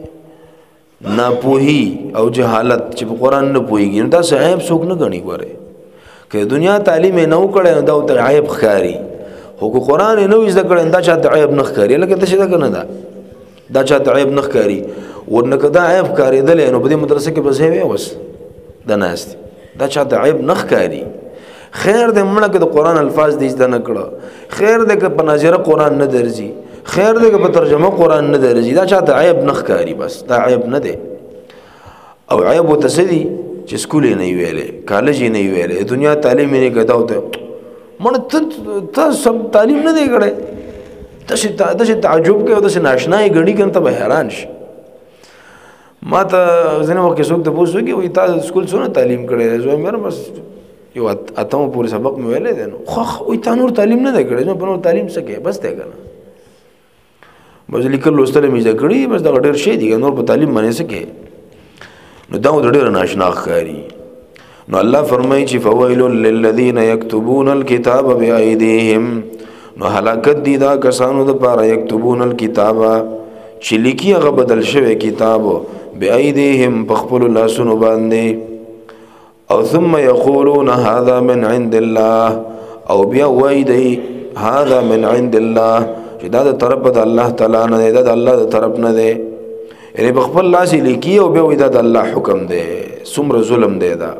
ناپوهی او جهالت چې په قران نه پوهیږي دا صحیح څوک نه غني ګوره که دنیا تعلیم نه وکړي دا ته عیب ښکاری خو کو قران نه وي ذکر دا چاته عیب نه ښکاری لکه ته څه کنه دا دا چاته عیب نه ښکاری ورنکه دا عیب ښکاریدل نو په دې مدرسه کې بس وي وس دا ناست دا چاته عیب نه ښکاری خیر دې مړه کې د قران الفاظ دې ځنه کړه خیر دې کې په نظر قران نه درځي خیر دې کې په ترجمه قران نه درځي دا چاته عیب نه ښکاری بس دا عیب نه دی او عیب وتسدي چې سکول نه ویلې کالج نه ویلې دنیا تعلیم نه کدا وته مړ ته ته سب تعلیم نه دی کړې ته ته تعجب کې او ته ناشنای غړي کنه ته حیران شې ما ته ځنه وخت څوک ته پوښتنه کوي وي تاسو سکول څونه تعلیم کړې زه مې بس یو اتمه پورې سبق مې ویلې ده نو خو وي تا نور تعلیم نه کړې نو په نور تعلیم څه کې بس ته کنه بس لیکل لوستل مې ځکه کړی بس دا ډېر شي دي نور په تعلیم باندې څه کې نو دا ډېر ناشنا ښکاری نو الله فرمایي چې فویل للذین یكتبون الكتاب بأيديهم نو هلاکت دي دا کسانو د پاره یكتبون الكتاب چې لیکي هغه بدل شوی کتاب بأيديهم بخپل الله سن باندې او ثم يقولون هذا من عند الله او بیا وای دی هذا من عند الله چې دا د طرف د الله تعالی نه دا د الله د طرف نه دی یعنی بخپل الله سي لیکي او بیا وای دا د الله حکم دی څومره ظلم دی دا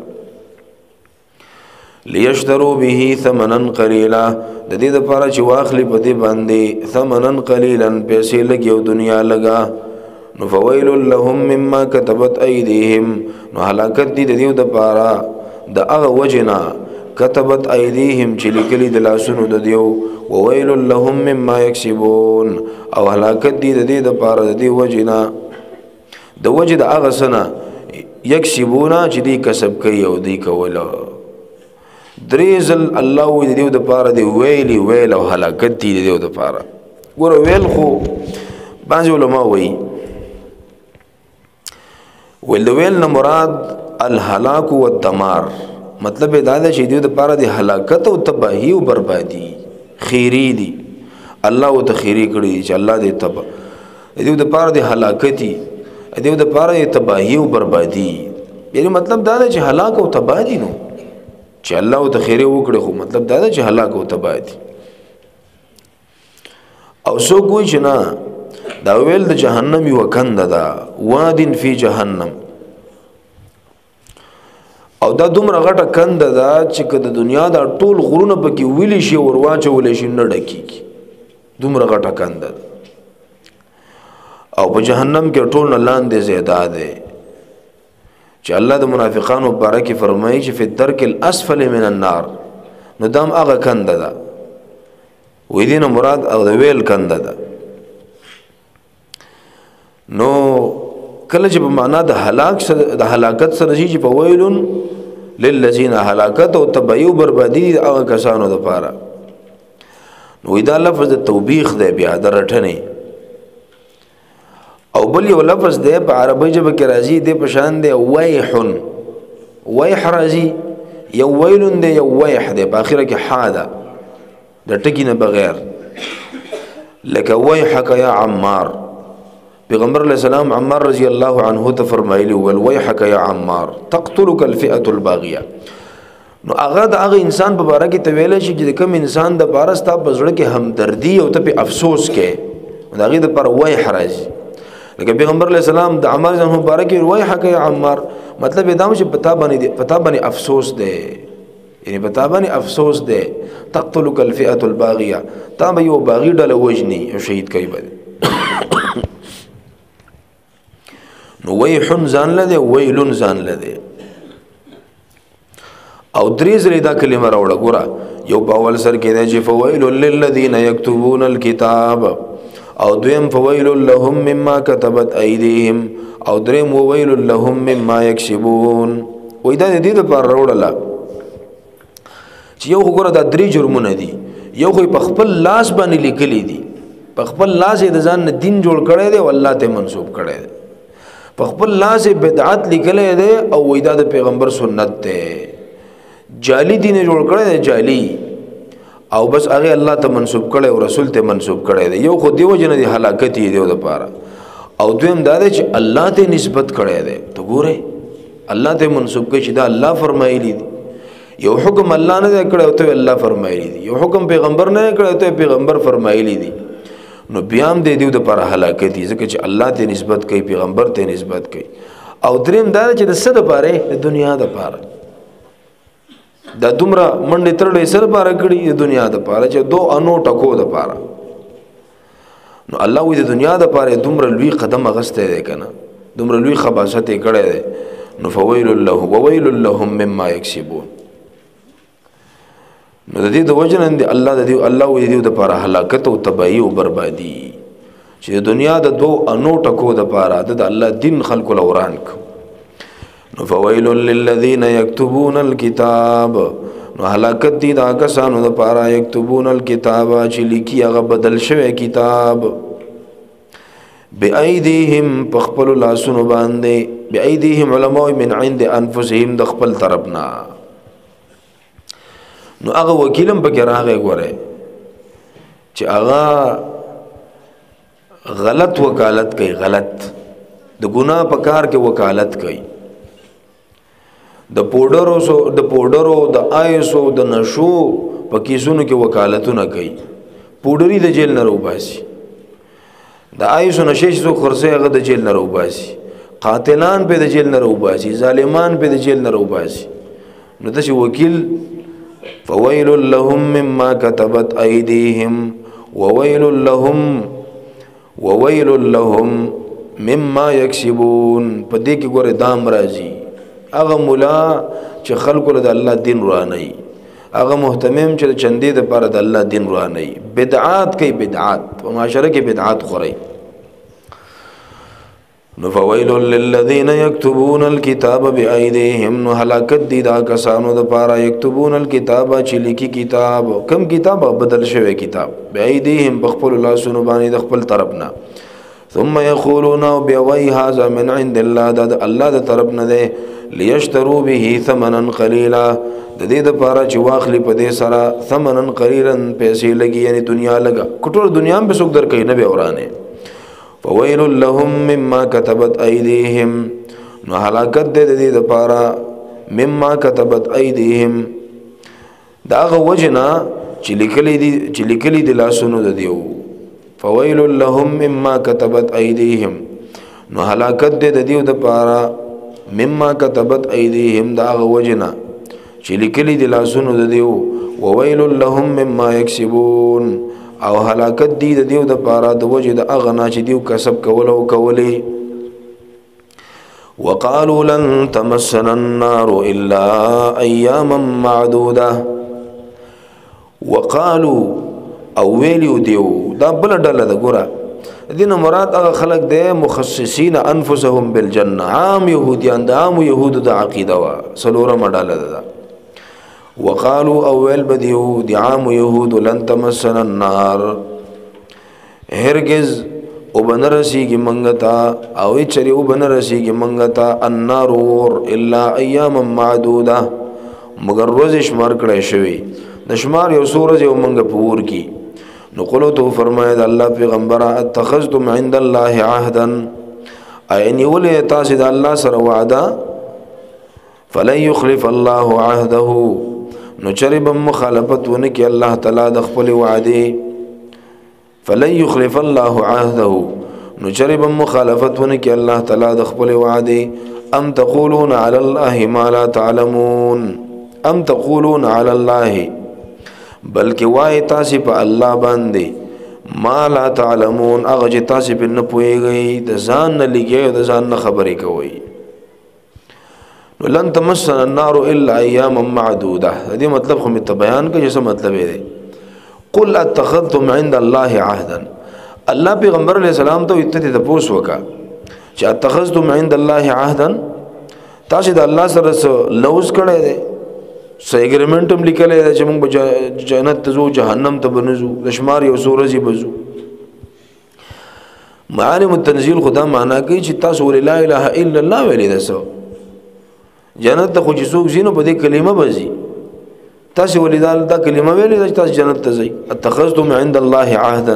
ليشتروا به ثمنا قليلا د دې لپاره چې واخلي په دې باندې ثمنا قليلا پیسې لګي او دنیا لگا نو فويل لهم مما كتبت ايديهم نو هلاکت دي د دې لپاره د هغه وجنا كتبت ايديهم چې لیکلي د لاسونو د دیو وويل لهم مما يكسبون او هلاکت دي د دې لپاره د دې وجنا د وجد هغه سنه يكسبون چې دي کسب کوي او دي کوله دریزل الله وی دیو د پاره دی ویلی ویل او هلاکت دی دیو د پاره ګور ویل خو بعض علماء وی ول ویل نه مراد الهلاك والدمار مطلب دا دی چې دیو د پاره دی هلاکت او تباہی او بربادی خیری دی الله او تخیری کړی چې الله دې تبا دیو د پاره دی هلاکتی دیو د پاره دی تباہی او بربادی یعنی مطلب دا دی چې هلاک او تباہی نو چې الله او تخیره وکړي خو مطلب دا ده چې هلاک او تباہ دي او سو کوئی چې نه دا ویل د جهنم یو کند ده وادن فی جهنم او دا دومره غټه کند ده چې د دنیا دا ټول غرونه پکې ویلی شي او ورواچول شي نه ډکیږي دومره غټه کند ده او په جهنم کې ټول نه لاندې زیاده ده چې الله د منافقانو باره کې فرمایي چې په درک الاسفل من النار نو دام هغه کنده ده وې دینه مراد او د ویل کنده ده نو کله چې په معنا د هلاک سره د هلاکت سره شي چې په ویلون للذین هلاکت او تبعیو بربادی هغه کسانو د پاره نو دا لفظ د توبیخ دی بیا درټنه او بل یو لفظ دی په عربی ژبه کې راځي دی په شان دی ویح ویح راځي یو ویلون دی یو ویح دی په اخره کې ح ده د ټکی نه بغیر لکه ویحک یا عمار پیغمبر علیہ السلام عمار رضی الله عنه ته فرمایلی ول ویحک یا عمار تقتلک الفئه الباغیه نو هغه د هغه انسان په باره کې ته ویل شي چې کوم انسان د باره ستا په زړه کې همدردی او ته په افسوس کې دا غي د پر ویح راځي لکه پیغمبر علیہ السلام د عمار جن مبارک ویحک یا عمار مطلب دا چې پتا باندې پتا باندې افسوس ده یعنی پتا باندې افسوس ده تقتلک الفئه الباغیه تا به یو باغی ډله وجنی او شهید کوي بده نو ویح ځان لده ویل ځان لده او درې زری دا کلمه راوړه ګوره یو په اول سر کې ده چې فویل للذین یكتبون الكتاب او دویم فویل لهم مما كتبت ايديهم او دریم وویل لهم مما يكسبون وای دا دې د پر وروړه چې یو وګوره دا درې جرمونه دي یو خو په خپل لاس باندې لیکلي دي په خپل لاس د ځان دین جوړ کړي دي او الله ته منسوب کړي دي په خپل لاس بدعت لیکلي دي او وای دا د پیغمبر سنت ده جعلی دین جوړ کړي دي جعلی او بس هغه الله ته منسوب کړي او رسول ته منسوب کړي دی یو خو دیو جن دی هلاکت دی دیو د پاره او دویم دا دی چې الله ته نسبت کړي دی ته ګوره الله ته منسوب کړي چې دا الله فرمایلی دی یو حکم الله نه کړی او ته الله فرمایلی دي یو حکم پیغمبر نه کړی او ته پیغمبر فرمایلی دي نو بیا هم د دې د پر هلاکت دي ځکه چې الله ته نسبت کوي پیغمبر ته نسبت کوي او دریم دا چې د څه لپاره د دنیا لپاره دا دومره منډه ترړې سره لپاره کړی د دنیا لپاره چې دو انو ټکو لپاره نو الله وی د دنیا لپاره دومره لوی قدم اغسته دی کنه دومره لوی خباثت یې کړی دی نو فویل له وویل لهم مما یکسبون نو د دې د وجنه دی الله د دې الله وی د دې لپاره هلاکت او تباہی او بربادي چې د دنیا د دو انو ټکو لپاره د الله دین خلق لوران نو فویل للذین یكتبون الكتاب نو هلاکت دي دا کسانو لپاره یكتبون الكتاب چې لیکي هغه بدل شوی کتاب بأيديهم پخپل لاسونو باندې بأيديهم علماء من عند انفسهم د خپل طرفنا نو هغه وکیلم پکې راغی ګوره چې هغه غلط وکالت کوي غلط د ګناه په کار کې وکالت کوي د پودرو سو د پودرو د آیسو د نشو په کیسونو کې وکالتونه کوي پودری د جیل نه روباسي د آیسو نشې سو خرڅه هغه د جیل نه روباسي قاتلان په د جیل نه روباسي ظالمان په د جیل نه روباسي نو د وکیل فويل لهم مما كتبت ايديهم وويل لهم وويل لهم مما يكسبون په دې کې ګوره دام راځي هغه مولا چې خلکو له الله دین رواني هغه مهتمم چې چندې د پر د الله دین رواني بدعات کوي بدعات په معاشره کې بدعات خوري نو فویل للذین یكتبون الكتاب بأيديهم نو هلاکت دي دا کسانو د پاره یكتبون الكتاب چې لیکي کتاب کم کتاب بدل شوی کتاب بأيديهم بخپل الله سونو باندې د خپل طرفنا ثم يقولون بوي هذا من عند الله د الله د طرفنا ده ليشتروا به ثمنا قليلا د دې د پاره چې واخلي په دې سره ثمنا قليلا پیسې لګي یعنی دنیا لګا کټور دنیا هم به څوک در کوي نه به ورانه فويل لهم مما كتبت ايديهم نو هلاکت دې دې د پاره مما كتبت ايديهم داغه وجنا چې لیکلي دي چې لیکلي دي لاسونو د دیو فويل لهم مما كتبت ايديهم نو هلاکت دې د دیو د پاره مما كتبت ايديهم داغه وجنا چې لیکلي دي لاسونو د دیو وويل لهم مما يكسبون او هلاکت دی د دیو د پاره د وجه د اغنا چې دیو کسب کول او کولې وقالوا لن تمسنا النار الا اياما معدوده وقالوا او ویلو دیو دا بل ډله د ګره دینه مراد هغه خلق د مخصصین انفسهم بالجنه عام يهوديان د عام يهود د عقیده وا سلوره مډاله ده وقالوا اول بديو دي عام يهود لن تمسنا النار هرگز وبنرسي کی منگتا او چری وبنرسي کی منگتا النار الا ايام معدوده مگر روز شمار کړی شوی د شمار یو سورج یو منګ پور کی نو قلو تو فرمایا الله پیغمبر اتخذتم عند الله عهدا اين ولي تاسو د الله سره وعده فلن يخلف الله عهده نو چرب مخالفت ونکی الله تعالی د خپل وعده فلن يخلف الله عهده نو چرب مخالفت ونکی الله تعالی د خپل وعده ام تقولون على الله ما لا تعلمون ام تقولون على الله بلکې وای تاسو په الله باندې ما لا تعلمون هغه تاسو په نه پويږئ د ځان نه لګي د ځان نه خبرې کوي ولن تمسنا النار الا اياما معدوده دې مطلب خو مت بیان کې څه مطلب دی قل اتخذتم عند الله عهدا الله پیغمبر علیہ السلام ته اتته د پوس وکا چې اتخذتم عند الله عهدا تاسو د الله سره لوز کړی دی سو اګریمنټ هم لیکلی دی چې موږ جنت ته ځو جهنم ته بنځو د شمار یو سورزي بزو معالم التنزيل خدا معنا کوي چې تاسو لا اله الا الله ویلې ده سو جنت ته خو چې څوک زینو په دې کلمه بزي تاسو ولیدال دا کلمه ویلې چې تاسو جنت ته ځئ اتخذتم عند الله عهدا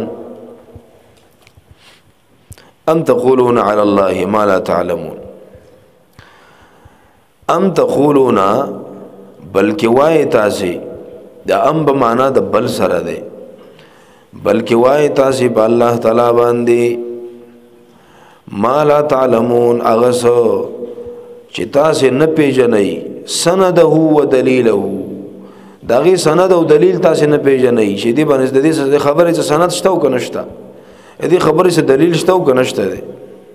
ام تقولون على الله ما لا تعلمون ام تقولون بلکې وای تاسو د ام په معنا د بل سره ده بلکې وای تاسو په الله تعالی باندې ما لا تعلمون اغسو چې تاسو نه پیژنئ سنده و دلیله داغي سند او دلیل تاسو نه پیژنئ چې دې باندې د دې خبرې څه سند شته او کنه شته دې خبرې څه دلیل شته او کنه شته ده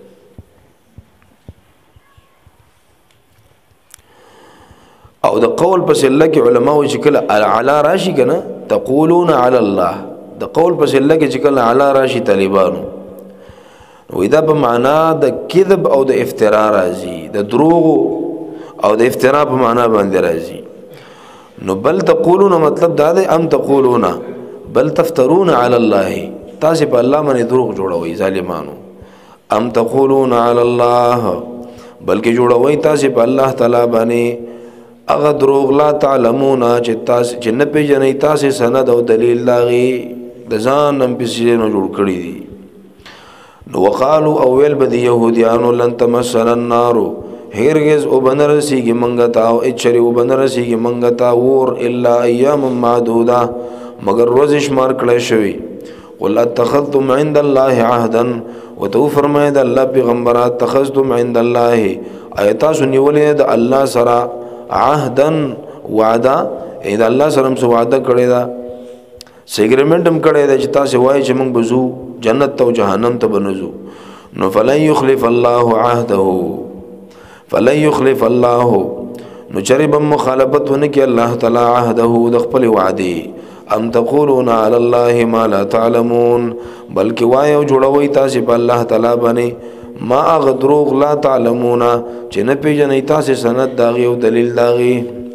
او د قول پس الله کې علما و چې کله علی راشي کنه تقولون علی الله د قول پس الله کې چې کله علی راشي طالبانو وې دا په معنا د کذب او د افترا راځي د دروغ او د افترا په معنا باندې راځي نو بل تقولون مطلب دا ده ام تقولون بل تفترون علی الله تاسو په الله باندې دروغ جوړوي ظالمانو ام تقولون علی الله بلکې جوړوي تاسو په الله تعالی باندې اغه دروغ لا تعلمون چې تاسو چې نه پیژنئ تاسو سند او دلیل لاغي د ځان نم پسې نو جوړ کړی دي نو وقالو او ویل بد يهوديانو لن تمسنا النار هرگز او بنرسیږي منګه تا او اچري او بنرسیږي منګه تا ور الا ايام معدوده مگر روز شمار کړی شوی قل اتخذتم عند الله عهدا وتو فرماید الله پیغمبرات تخذتم عند الله ایتا سنولې د الله سره عهدا وعده اې د الله سره سم وعده کړی دا سیګریمنټ هم کړی دا چې تاسو وایي چې موږ بزو جنت ته او جهنم ته بنزو نو فلن يخلف الله عهده فلن يخلف الله نو چرب مخالفت ونکي الله تعالی عهده د خپل وعده ام تقولون على الله ما لا تعلمون بلکې وایي او جوړوي تاسو په الله تعالی باندې ما اغدروغ لا تعلمون چې نه پیژنئ تاسو سند داغي او دلیل داغي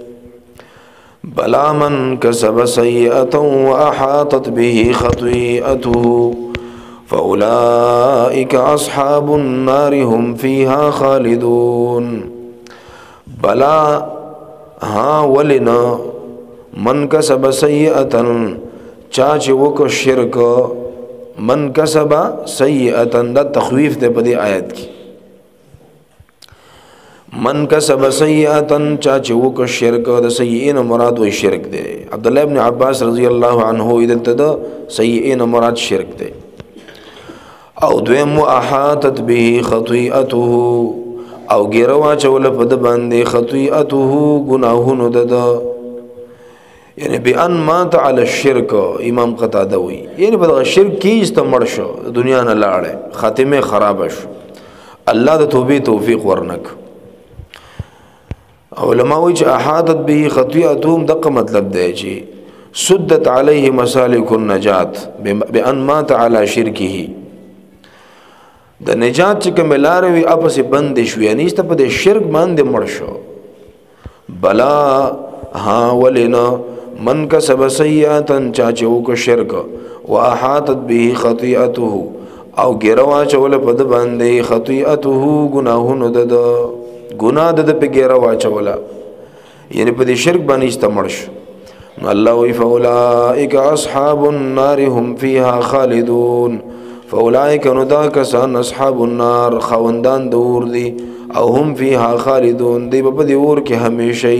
بلا من کسب سیئه واحاطت به خطیئته فاولئک اصحاب النار هم فيها خالدون بلا ها ولنا من کسب سیئه چا چې وک شرک من کسب سیئه د تخویف ته په دې آیت کې من کسب سیئه چا چې وک شرک د سیئین مراد وي شرک دی عبد الله ابن عباس رضی الله عنه دلته د سیئین مراد شرک دی او دویم احاطت به خطیئته او ګیروا چول په د باندې خطیئته گناهونو د یعنی بان مات علی الشرک امام قتاده وی یعنی په شرک کې استمر شو دنیا نه لاړه خاتمه خراب شو الله د توبې توفیق ورنک علماء وی چې احاطت به خطیئتهم دغه مطلب دی چې سدت علیه مسالک النجات بان مات علی شرکه د نجات چې کوم لار وی اپس بند شو یعنی است په شرک باندې مړ شو بلا ها ولنا من کسب سیئه چاچو کو شرک واحاطت به خطیئته او ګروا چول په د باندې خطیئته گناهونو د گناه د په ګروا چولا یعنی په دې شرک باندې استمر شو نو الله وی فاولائک اصحاب النار هم فيها خالدون فاولائک ندا کسان اصحاب النار خوندان دور دي او هم فيها خالدون دی په دې اور کې همیشه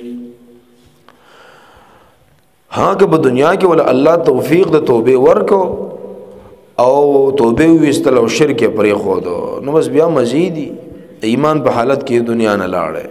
ها که په دنیا کې ول الله توفیق د توبه ورکو او توبه وستل او شرک پرې خو دو نو بس بیا مزيدي ایمان په حالت کې دنیا نه لاړې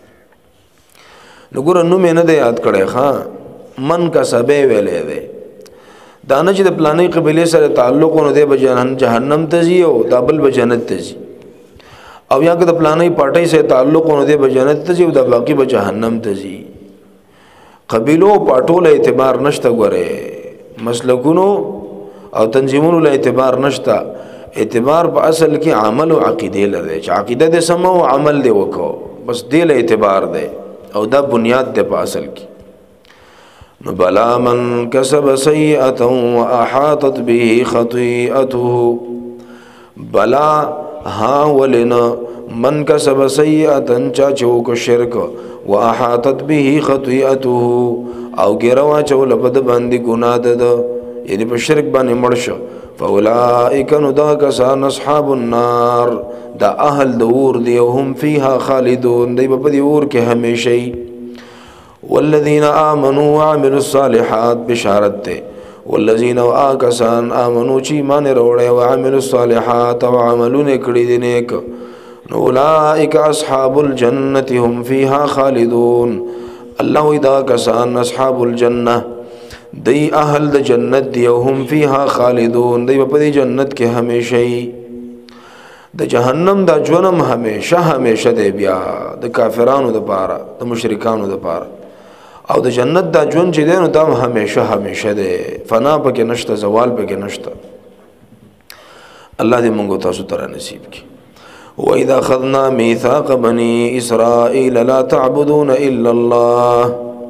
نو ګور نو مې نه یاد کړې ها من کا سبه ویلې ده دانه چې د پلانې قبيله سره تعلق نه دی بجنن جهنم ته زی او دابل بجنت ته زی او یا که د پلانې پټۍ سره تعلق نه دی بجنت ته زی او د باقی بجهنم ته زی قبيلو پټول اعتبار نشته غره مسلکونو او تنظیمونو له اعتبار نشته اعتبار په اصل کې عمل او عقیده لري چې عقیده دې سم او عمل دې وکاو بس دې له اعتبار دې او دا بنیاد دې په اصل کې نو بلا من کسب سیئه واحاطت به خطیئته بلا ها ولنا من کسب سیئه چا چوک شرک واحاطت به خطیئته او ګروا چول په د باندې ګناه ده یعنی په شرک باندې مړ شو فاولائک ندا کسان اصحاب النار دا اهل دور دی هم فيها خالدون دی په دې اور کې همیشه والذین آمنوا وعملوا الصالحات بشارت تے والذین آکسان آمنوا چی ایمان روڑے وعملوا الصالحات وعملون کڑی دی نیک اولئک اصحاب الجنت هم فیها خالدون اللہ دا کسان اصحاب الجنہ دی اہل دا جنت دی هم فیها خالدون دی بپدی جنت کے ہمیشہی د جهنم دا جونم همیشه همیشه دی بیا د کافرانو د پاره د مشرکانو د پاره او د جنت دا جون چې دی نو دا همیشه همیشه دی فنا پکې نشته زوال پکې نشته الله دې موږ تاسو ته نصیب کړي وَإِذَا أَخَذْنَا مِيثَاقَ بَنِي إِسْرَائِيلَ لَا تَعْبُدُونَ إِلَّا اللَّهَ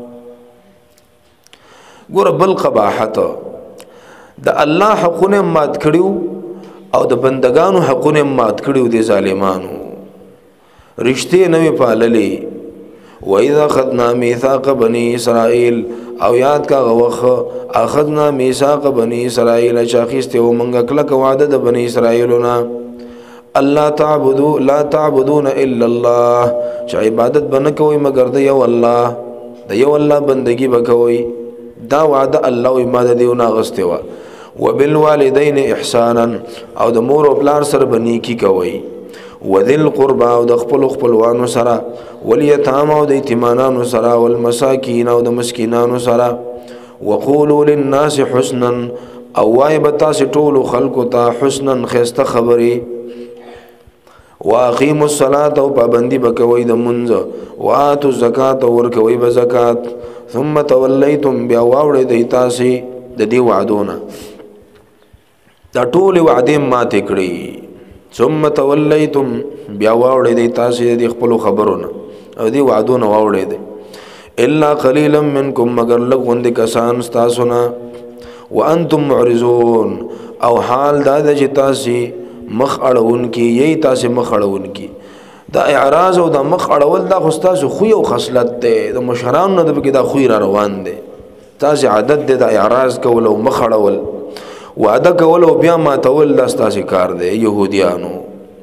ګور بل قباحت د الله حقونه مات کړیو او د بندگانو حقونه مات کړیو دي ظالمانو رښتې نه پاللې وَإِذَا أَخَذْنَا مِيثَاقَ بَنِي إِسْرَائِيلَ او یاد کا غوخ اخذنا ميثاق بني اسرائيل چاخسته او منګه کله وعده د بني اسرائيلنا الله تعبدوا لا تعبدون الا الله چې عبادت بنه کوي مگر د یو الله د یو الله بندگی وکوي دا وعده الله عبادت دیونه غسته وا وبالوالدين احسانا او د مور او پلار سره بنی کی کوي وذل قربا او د خپل خپلوانو سره والیتام او د یتیمانو سره والمساکین او د مسکینانو سره وقولوا للناس حسنا او وای بتا ټول خلق ته حسنا خسته خبري واقیموا الصلاه او پابندی بکوي د منځ واتوا الزکات او ورکوي به زکات ثم تولیتم بیا واوړې د تاسو د دې وعدونه دا ټول وعده ماته کړی ثم تولیتم بیا واوړې د تاسو د خپل خبرونه او دې وعدونه واوړې دي الا قليلا منکم مگر لغوند کسان تاسو نه وانتم معرضون او حال دا د تاسو مخ اړون کی یی تاسو مخ اړون کی دا اعراض او دا مخ اړول دا خو تاسو خو یو خصلت ده د مشران نه د کې دا خو را روان دي تاسو عادت ده د اعراض کول او مخ اړول وعده کول او بیا ما تول دا تاسو کار ده يهوديانو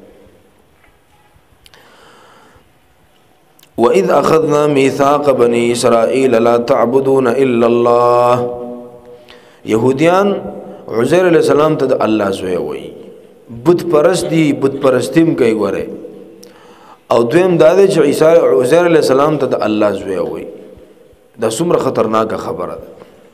وَإِذْ أَخَذْنَا مِيثَاقَ بَنِي إِسْرَائِيلَ لَا تَعْبُدُونَ إِلَّا اللَّهَ یهودیان عزیر علیہ السلام ته الله زوی وای بت پرست دی بت پرستیم کوي غره او دویم دا دی چې عیسی عزیر علیہ السلام ته الله زوی وای دا څومره خطرناک خبره ده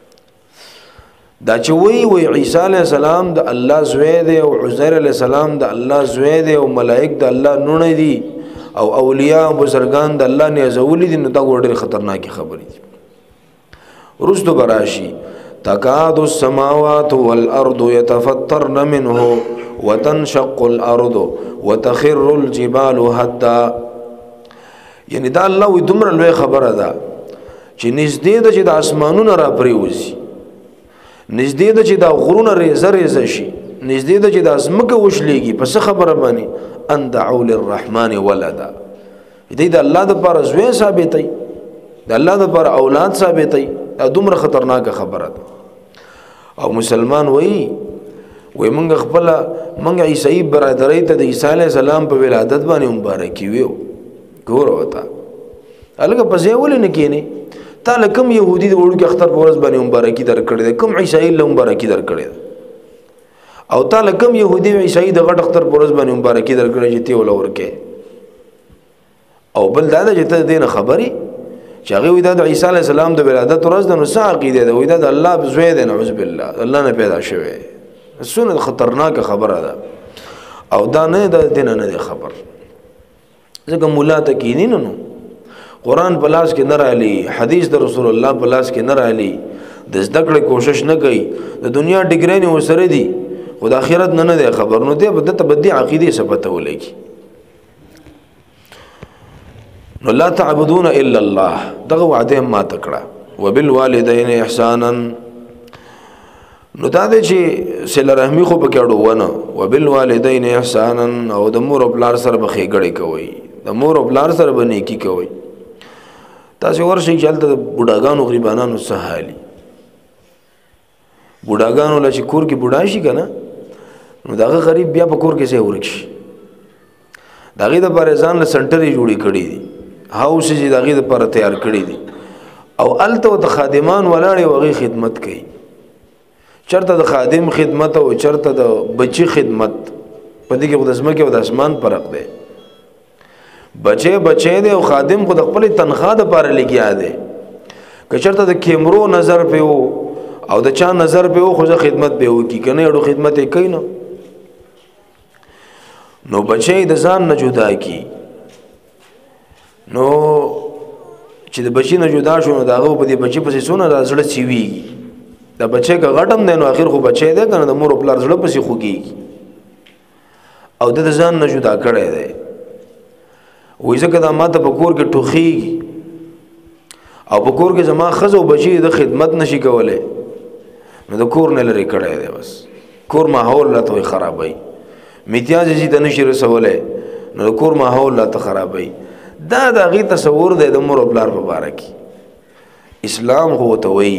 دا چې وای وای عیسی علیہ السلام د الله زوی دی او عزیر علیہ السلام د الله زوی دی او ملائک د الله نونه دي او اولیاء او بزرگان د الله نه زولي دي نو دا ډېر خطرناکي خبرې دي رسل براشي تکاد السماوات والارض يتفطرن منه وتنشق الارض وتخر الجبال حتى یعنی دا الله وي دومره لوی خبره ده چې نږدې ده چې د اسمانونو را پریوزي نږدې ده چې دا غرونه ریزه ریزه شي نږدې ده چې د ازمکه وشلېږي پس خبره باندې ان دعوا للرحمن ولدا دې د الله د پر زوی ثابتای د الله د پر اولاد ثابتای دا دومره خطرناک خبره ده او مسلمان وای وای مونږ خپل مونږ عیسی برادرۍ ته د عیسی علی السلام په ولادت باندې مبارکي ویو ګور وتا الګ پسې ولې نه کینی تعالی کوم يهودي د وړو کې اختر پورز باندې مبارکي درکړي کوم عیسی له مبارکي درکړي او تعالی کوم يهودي عیسی د غټ اختر پورز باندې مبارکي درکړي چې تی ول ورکه او بل دا چې ته دین خبري چې هغه وي د عیسی علی السلام د ولادت ورځ د نو عقیده ده وي د الله زوی ده نعوذ بالله الله نه پیدا شوی سونه خطرناک خبره ده او دا نه د دین نه دی خبر ځکه مولا ته کینی نو قرآن پلاس کې نه رالی حدیث د رسول الله پلاس کې نه رالی د زده کړې کوشش نه کوي د دنیا ډیګری نه وسره دي خو د آخرت نه نه دی خبر نو دی بده تبدی عقیده ثبت ولګي نو لا تعبدون الا الله دغه وعده ما تکړه وبالوالدین احسانا نو دا دې چې صله رحمی خو پکې اړو ونه وبالوالدین احسانا او د مور او پلار سره بخې غړې کوي د مور او پلار سره باندې کی کوي تاسو ورشي چې د بوډاګانو غریبانو سهالي بوډاګانو لچ کور کې بوډا شي کنه نو دغه غریب بیا په کور کې څه ورکشي دغه د پرېزان له سنټرې جوړې کړې دي هاوس چې دغه د پر تیار کړی دي او الته د خادمان ولاړې وغي خدمت کوي چرته د خادم خدمت او چرته د بچی خدمت په دې کې د زمکه او د اسمان فرق دی بچي بچي دی او خادم خو د خپل تنخواه د پاره لګیا دی که چرته د کیمرو نظر په وو او د چا نظر په وو خو خدمت به وو کی کنه اړو خدمت یې کوي نو نو بچي د ځان نه جدا کی نو چې د بچی نه جدا شو نو داغه په دې بچی پسې سونه راځړه چويږي دا بچی کا غټم دی نو اخر خو بچی دی کنه د مور او پلار زړه پسې خوږي او د ځان نه جدا کړي دی وې ځکه دا ماته په کور کې ټوخيږي او په کور کې زما خزو بچی د خدمت نشي کولای نو د کور نه لري کړي دی بس کور ماحول لا ته خرابای میتیاز چې د نشي رسولای نو د کور ماحول لا ته خرابای دا د غي تصور دی د مور او پلار په باره کې اسلام هو ته وی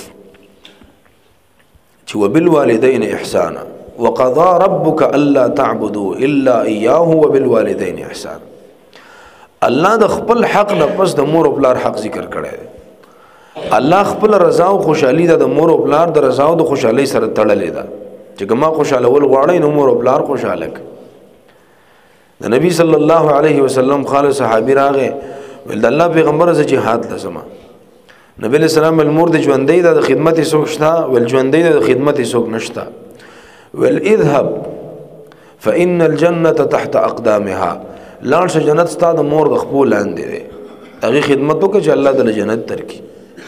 چې وبالوالدین احسانا وقضى ربك الا تعبدوا الا اياه وبالوالدين احسانا الله د خپل حق نه پس د مور او پلار حق ذکر کړی الله خپل رضا او خوشحالي د مور او پلار د رضا او د خوشحالي سره تړلې ده چې کما خوشاله ول غواړي نو مور او پلار خوشاله ک د نبی صلی الله علیه وسلم خالص صحابي راغه ول د الله پیغمبر ز جهاد لازمه نبی علیہ السلام المور د ژوندۍ د خدمت سوک شتا ول ژوندۍ د خدمت سوک نشتا ول اذهب فان الجنه تحت اقدامها لاړ شه جنت ستا د مور د خپل لاندې دی هغه خدمت وکړه چې الله د جنت ترکي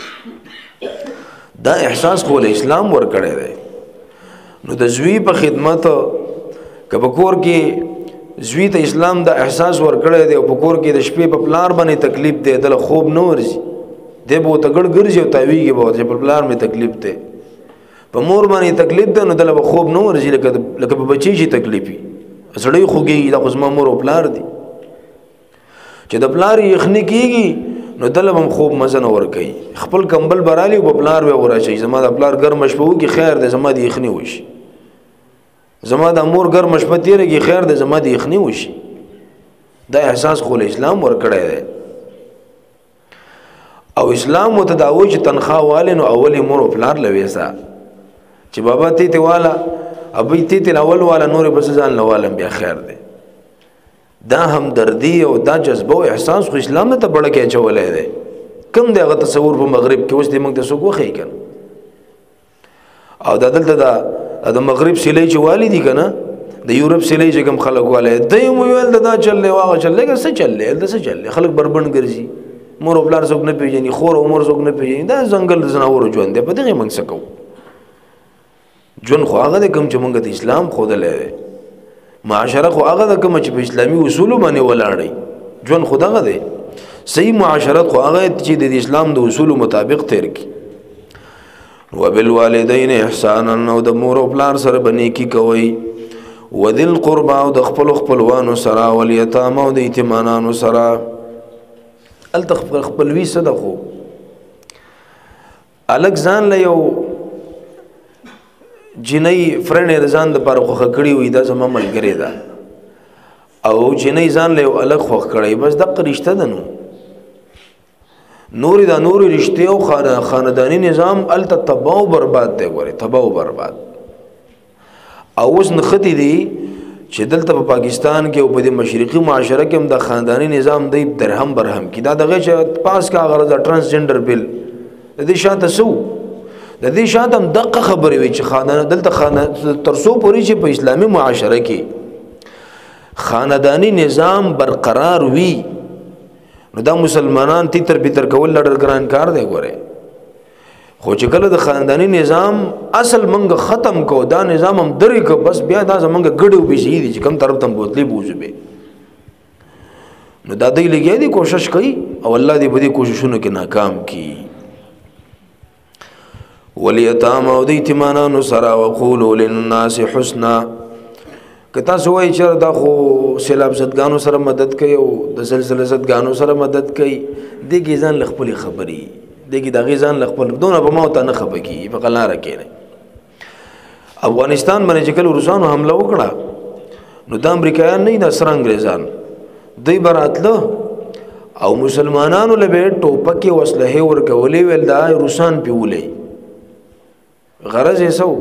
دا احساس خو اسلام ور کړی دی نو د زوی په خدمت کبه کور کې زوی ته اسلام د احساس ور کړی دی او په کور کې د شپې په پلار باندې تکلیف دی د خوب نه ورځي دی به ته ګړ ګرځي او تاویږي به چې په پلار مې تکلیف دی په مور باندې تکلیف دی نو د خوب نه ورځي لکه لکه په بچی چې تکلیفي سړی خوږي د خصما مور او پلار دی چې د پلار یخنی کیږي نو دلته هم خوب مزه نه ور کوي خپل کمبل برالی په پلار به ورشي زما د پلار ګرم شپو کې خیر دی زما د یخنی وشي زما د امور ګرم شپه تیرږي خیر دی زما د یخنی وشي دا احساس خو اسلام ور کړی دی او اسلام متداوی چې تنخواه والے نو اولی مور او پلار لويسا چې بابا تی تی والا ابي تی تی اول والا نور بس ځان لوالم بیا خیر دی دا هم دردی او دا جذبه او احساس خو اسلام ته بڑا کې چولې دی کم دغه تصور په مغرب کې اوس د موږ د سوق وخی کنه او د دلته دا د مغرب سلی چې والدي کنه د یورپ سلی چې کوم خلک والے دی مو ویل دا چلې واغه چلې څه چلې دا څه چلې خلک بربند ګرځي مور او بلار څوک نه پیژني خور او مور څوک نه پیژني دا ځنګل زناور ژوند دی په دغه موږ سکو جون خو هغه کوم چې موږ د اسلام خود لري معاشره خو هغه کوم چې په اسلامي اصول باندې ولاړی جون خدغه دی صحیح معاشرت خو هغه چې د اسلام د اصول مطابق تیر کی وبالوالدین احسانا او د مور او پلار سره بنی کی کوي وذل قربا او د خپل خپلوانو سره ول یتامى او د یتیمانانو سره ال تخفل خپلوي صدقو الک ځان له یو جنۍ فرن رضان د پر خوخه کړی وي دا زما ملګری ده او جنۍ ځان له الګ خوخ کړی بس د رشتہ ده نو نور دا نور رشتہ او خاندانی نظام ال تباہ برباد دی ګوره تباہ برباد او اوس نختی دی چې دلته په پاکستان کې او په مشرقي معاشره کې هم د خاندانی نظام دی درهم برهم کې دا دغه چې پاس کا غرض ترانسجندر بل د دې شاته سو د دې شاته هم دغه خبرې وي چې خاندان دلته خاندان ترسو پوری چې په اسلامي معاشره کې خاندانی نظام برقرار وي نو دا مسلمانان تیتر بیتر کول لړ ګران کار دی ګوره خو چې کله د خاندانی نظام اصل منګه ختم کو دا نظام هم درې کو بس بیا دا زمونږ ګډو بيسي دي چې کم طرف ته بوتلې بوزو به نو دا دې لګي دي کوشش کوي او الله دې په دې کوششونو کې ناکام کی وليتام او د یتیمانو سره وقولوا للناس حسنا کتا سوې چې دا خو سیلاب زدګانو سره مدد کوي او د زلزلې زدګانو سره مدد کوي دغه ځان لخپل خبري دغه دغه ځان لخپل دونه په موت نه خبري په قلاره کې افغانستان باندې چې کله روسانو حمله وکړه نو د امریکایان نه د سر انګريزان دوی براتله او مسلمانانو لبه ټوپکې وسلې ورکولې ول دا روسان پیولې غرض یې سو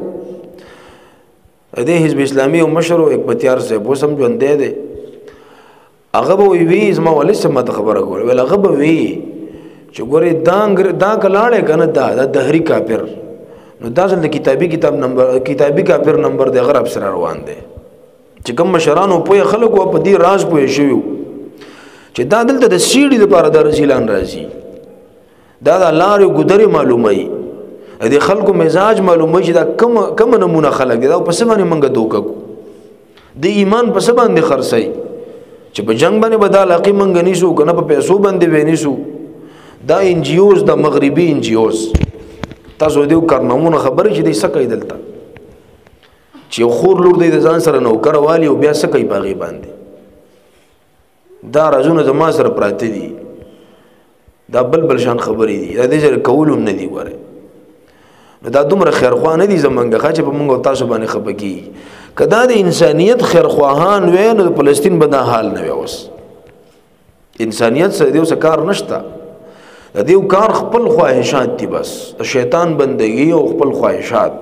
د حزب اسلامي او مشر او اکبتیار صاحب وسم ژوندې دي هغه به وی زما ولې سمته خبره کول ول هغه به وی چې ګوري دا دا کلاړې کنه دا د دهری کافر نو دا ځل د کتابي کتاب نمبر کتابي کافر نمبر د غرب سره روان دي چې کوم مشرانو په خلکو په دې راز پوه شوی چې دا دلته د سیډي لپاره د رسولان راځي دا د لارې ګدري معلومي د خلکو مزاج معلومي چې دا کم کم نمونه خلک دي دا په سبا نه منګه دوکو د ایمان په سبا باندې خرڅي چې په جنگ باندې بدل عقی منګ نیسو کنه په پیسو باندې وینیسو دا ان جی اوز د مغربي ان جی اوز تاسو دیو کارنامونه خبره چې دې سکه دلته چې خور لور دې ځان سره نو کړوالي او بیا سکه باغی باندې دا رازونه زما سره پراته دي دا بل بل شان خبرې دي دا دې سره کولم نه دی وره دا دومره خیرخوا نه دي زمونږه چې په موږ تاسو باندې خپکی کدا د انسانیت خیرخواهان وې نو فلسطین به دا حال نه اوس انسانیت سره دیو سکار نشتا د دیو کار خپل خواهشات دي بس د شیطان بندگی او خپل خواهشات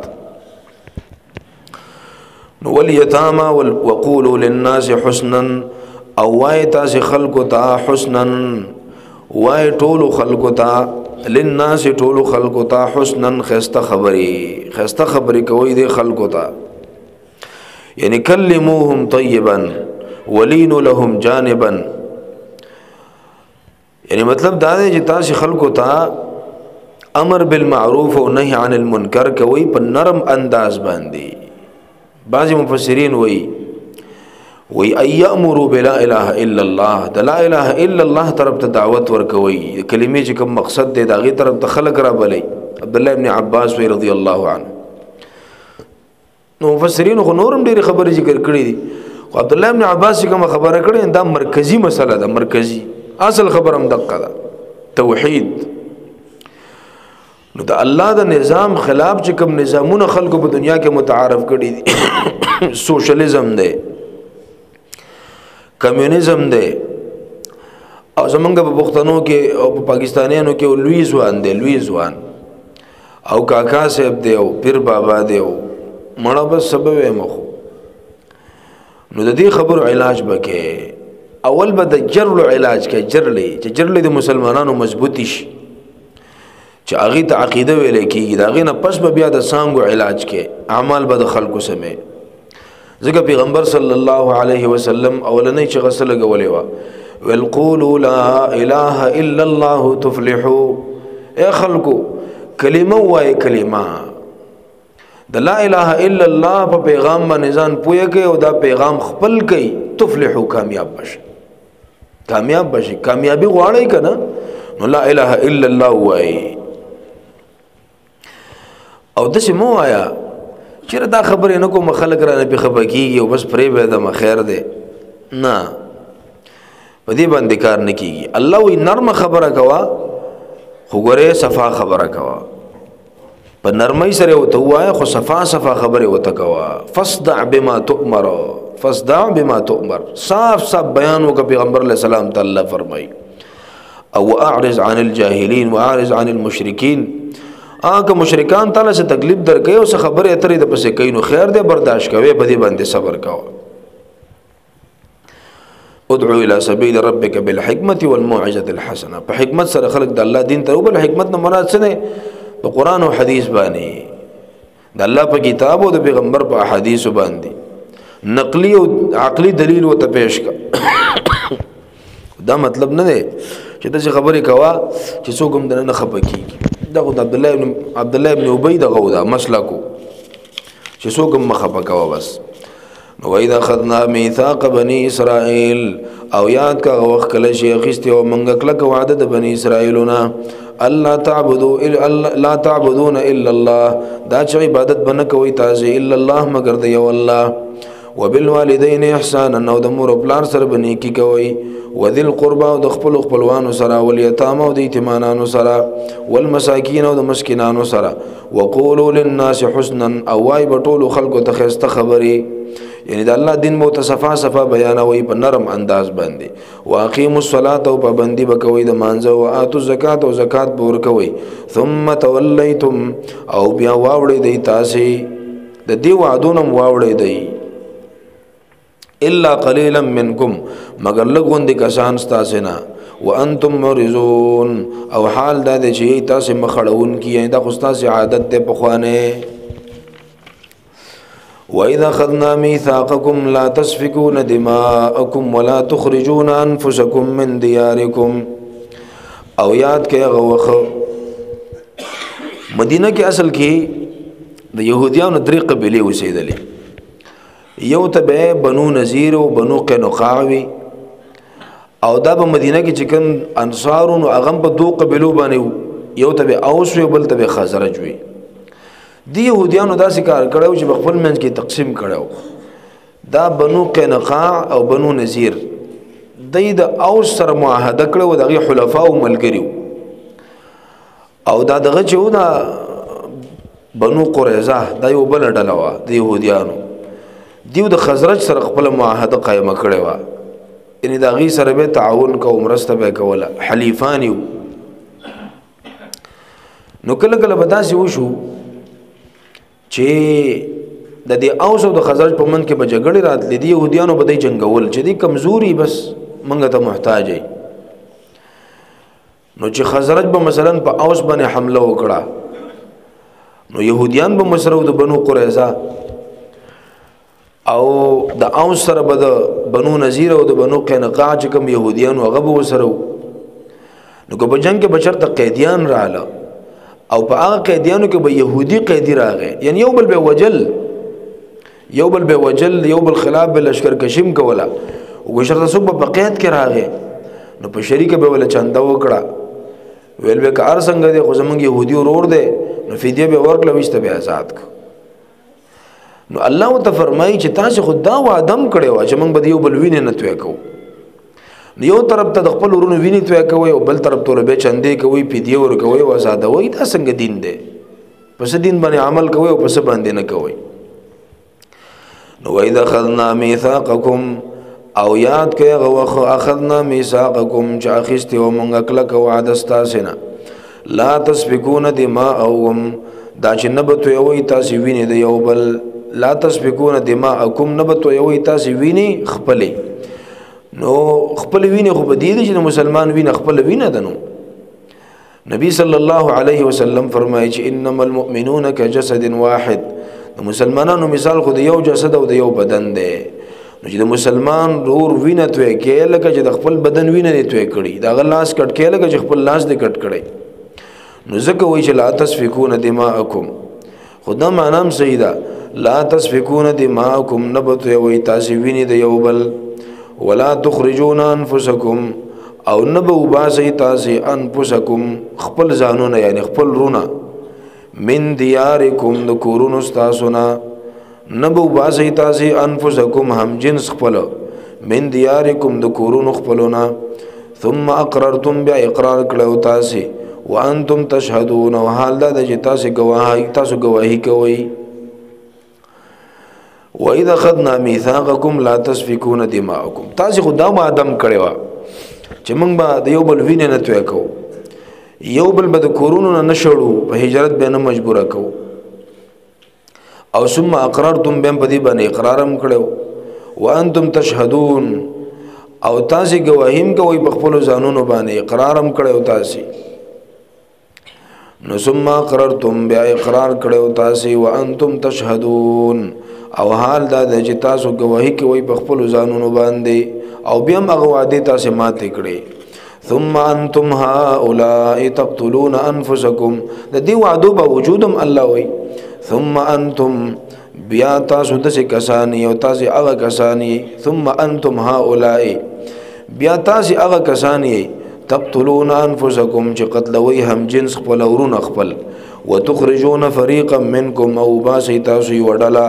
نو والیتاما وقولوا للناس حسنا او وای تاسو خلقو ته حسنا وای ټول خلقو ته للناس ټول خلقو ته حسنا خسته خبري خسته خبري کوي د خلقو ته یعنی کلموهم طیبا ولینوا لهم جانبا یعنی مطلب دا دی چې تاسو خلقو ته امر بالمعروف او نهي عن المنکر کوي په نرم انداز باندې بعضی مفسرین وایي وی ایامروا بلا اله الا الله د لا اله الا الله طرف ته دعوت ورکوي کلمې چې کوم مقصد دی دا غي طرف ته خلق را بلی عبد الله ابن عباس رضی الله عنه نو مفسرین خو نورم ډېر خبرې ذکر کړې دي خو عبد الله ابن عباس کوم خبره کړې دا مرکزی مسله ده مرکزی اصل خبرم دقه ده توحید نو دا الله د نظام خلاف چې کوم نظامونه خلکو په دنیا کې متعارف کړي دي سوشلیزم دی کمیونزم دی او زمونږ په پښتنو کې او په پاکستانیانو کې لوی ځوان دی لوی ځوان او کاکا صاحب دی او پیر بابا دی او مړه بس سبب یې مخ نو د دې خبرو علاج بکې اول به د جرل علاج کې جرلې چې جرلې د مسلمانانو مضبوطی شي چې هغه ته عقیده ویل کېږي دا غي نه پس به بیا د سانګو علاج کې اعمال به د خلکو سمې ځکه پیغمبر صلی الله علیه وسلم اولنې چې غسل غولې وا والقولوا لا اله الا الله تفلحوا اے خلکو کلمه وای کلمه د لا اله الا الله په پیغام باندې ځان پوهه کوي او دا پیغام خپل کوي تفلحوا کامیاب بشي کامیاب بشي کامیابی غواړی کنه نو لا اله الا الله وای او دسه مو آیا چیرې دا خبرې نه کوم خلک را نه په خبر کیږي او بس پرې به د خیر ده نه په دې باندې کار نه کیږي الله وی نرم خبره کوا خو ګوره صفا خبره کوا په نرمۍ سره وته وای خو صفا صفا خبره وته کوا فصدع بما تؤمر فصدع بما تؤمر صاف صاف بیان وک پیغمبر علیہ السلام تعالی فرمای او اعرض عن الجاهلين واعرض عن المشركين آګه مشرکان تعالی سے تکلیف درکې او څه خبره اترې د پسې کینو خیر دې برداشت کوي په دې باندې صبر کاوه ادعو الى سبيل ربك بالحكمه والموعظه الحسنه په حکمت سره خلق د الله دین ته او بل حکمت نه مراد څه نه په قران او حديث باندې د الله په کتاب او د پیغمبر په احادیث باندې نقلی او عقلی دلیل وته پیش کا دا مطلب نه دی چې د خبرې کوا چې څوک هم نه خپکی دا عبد الله ابن عبد الله ابن ابي دا غودا مسلکو چې څوک هم مخه کوا بس نو وإذا أخذنا ميثاق بني إسرائيل او یاد کا وخت کله شي اخیسته او منګ کله وعده د بني اسرائیلونه الله تعبدوا الا لا تعبدون الا الله دا چې عبادت بنه کوي تاسو الا الله مگر دی الله وبالوالدين احسانا او د مور او پلار سره بني کی کوي وذل قربا او د خپل خپلوانو سره وليتام او د یتیمانانو سره والمساکین او د مسکینانو سره وقولوا للناس حسنا او وای بټول خلکو ته خسته خبري یعنی د الله دین مو ته صفا صفا بیانوي په نرم انداز باندې واقیموا الصلاة او پابندي بکوي د مانځه او اتو زکات او زکات پور کوي ثم تولیتم او بیا واوړې دی تاسو د دې وعدونم واوړې دی الا قليلا منکم مگر لګون دي کسان تاسو نه وانتم مرزون او حال دا چې تاسو مخړون کیه دا خو تاسو عادت ته پخوانه وَإِذَا خَذْنَا مِيثَاقَكُمْ لَا تَسْفِكُونَ دِمَاءَكُمْ وَلَا تُخْرِجُونَ أَنفُسَكُمْ مِنْ دِيَارِكُمْ او یاد کې هغه وخت مدینه کې اصل کې د يهوديانو درې قبيله اوسېدلې یو ته بنو نذیر او بنو قینقاع او دا په مدینه کې چې کوم انصارونو هغه په دوه قبيلو باندې یو ته اوس او بل ته خزرج وي دی يهوديانو داسې کار کړو چې خپل منځ کې تقسیم کړو دا بنو قینقاع او بنو نذیر دای د اوس سره معاهده کړو دغه حلفا او ملګری او دا دغه چې دا بنو قریظه دا یو بل ډله و د يهوديانو دیو د خزرج سره خپل معاهده قائمه کړې و یعنی دا غي سره به تعاون کوو مرسته به کوله حلیفان یو نو کله کله بداسي وشو چې د دې اوس او د خزرج په من کې به جګړې راتلې دي يهوديانو به د جنگول چې دي کمزوري بس منګه ته محتاج نو چې خزرج به مثلا په اوس باندې حمله وکړه نو يهوديان به مسرو د بنو قریظه او د اوس سره به د بنو نذیر او د بنو قینقاع چې کوم يهوديان هغه به وسرو نو کو په جنگ کې بچرته قیدیان رااله او په هغه قیدیانو کې به يهودي قیدی راغی یعنی یو بل به وجل یو بل به وجل یو بل خلاف به لشکر کشیم کولا او شرط صوب په قید کې راغی نو په شریک به ول چنده وکړه ویل به کار څنګه دی خو زمونږ يهودي ورور دی نو فدیه به ورکړه وشته به آزاد کو نو الله ته فرمایي چې تاسو خدا و ادم کړي وا چې موږ به یو بل وینې نه توې کو یو طرف ته د خپل ورونو وینې توې کوي او بل طرف ته به چندې کوي فدیه ور کوي او آزاد وي دا څنګه دین دی پس دین باندې عمل کوي او پس باندې نه کوي نو وَإِذَا أَخَذْنَا مِيثَاقَكُمْ او یاد کړئ غوخ اخذنا ميثاقكم چې اخیسته او مونږ کله کو عادت تاسو نه لا تسفكون دماءهم دا چې نبته وي تاسو ویني د یو بل لا تسفكون دماءكم نبته وي تاسو ویني خپل نو خپل ویني خو بدی دي چې مسلمان ویني خپل ویني دنو نبی صلی الله علیه وسلم فرمایي چې انما المؤمنون كجسد واحد مسلمانانو مثال خو د یو جسد او د یو بدن دی نو چې د مسلمان رور وینه توې کې لکه چې د خپل بدن وینه دی توې کړي دا غلاس کټ کې لکه چې خپل لاس دی کټ کړي نو ځکه وایي چې لا تسفكون دماءكم خدا معنام صحیح ده لا تسفكون دماءكم نبت وي تاسو ویني د یو بل ولا تخرجون انفسكم او نبو باسي تاسو انفسكم خپل ځانونه یعنی خپل رونه من دیارکم د کورونو تاسو نه نبو باسي تاسو انفسكم هم جنس خپل من دیارکم د کورونو خپلونه ثم اقررتم بیا اقرار کړو تاسو وانتم تشهدون وحال دا چې تاسو گواهی تاسو گواهی کوي واذا خدنا ميثاقكم لا تسفكون دماءكم تاسو خدا ما ادم کړو چې موږ به د یو بل وینې نه توې کو یو بل به د کورونو نه نشړو په هجرت به نه مجبور کو او ثم اقررتم بهم په دې باندې اقرارم کړو وانتم تشهدون او تاسو گواهیم کوي په خپل ځانونو باندې اقرارم کړو تاسو نو ثم اقررتم بیا اقرار کړو تاسو وانتم تشهدون او حال دا چې تاسو گواهی کوي په خپل ځانونو باندې او بیا هغه وعده تاسو ماته کړې ثم انتم هؤلاء تقتلون انفسكم د دې وعده په وجودم الله وي ثم انتم بیا تاسو د کسانی او تاسو هغه کسانی ثم انتم هؤلاء بیا تاسو هغه کسانی تقتلون انفسكم چې قتلوي هم جنس خپل ورونه خپل وتخرجون فريقا منكم او باسي تاسو وډلا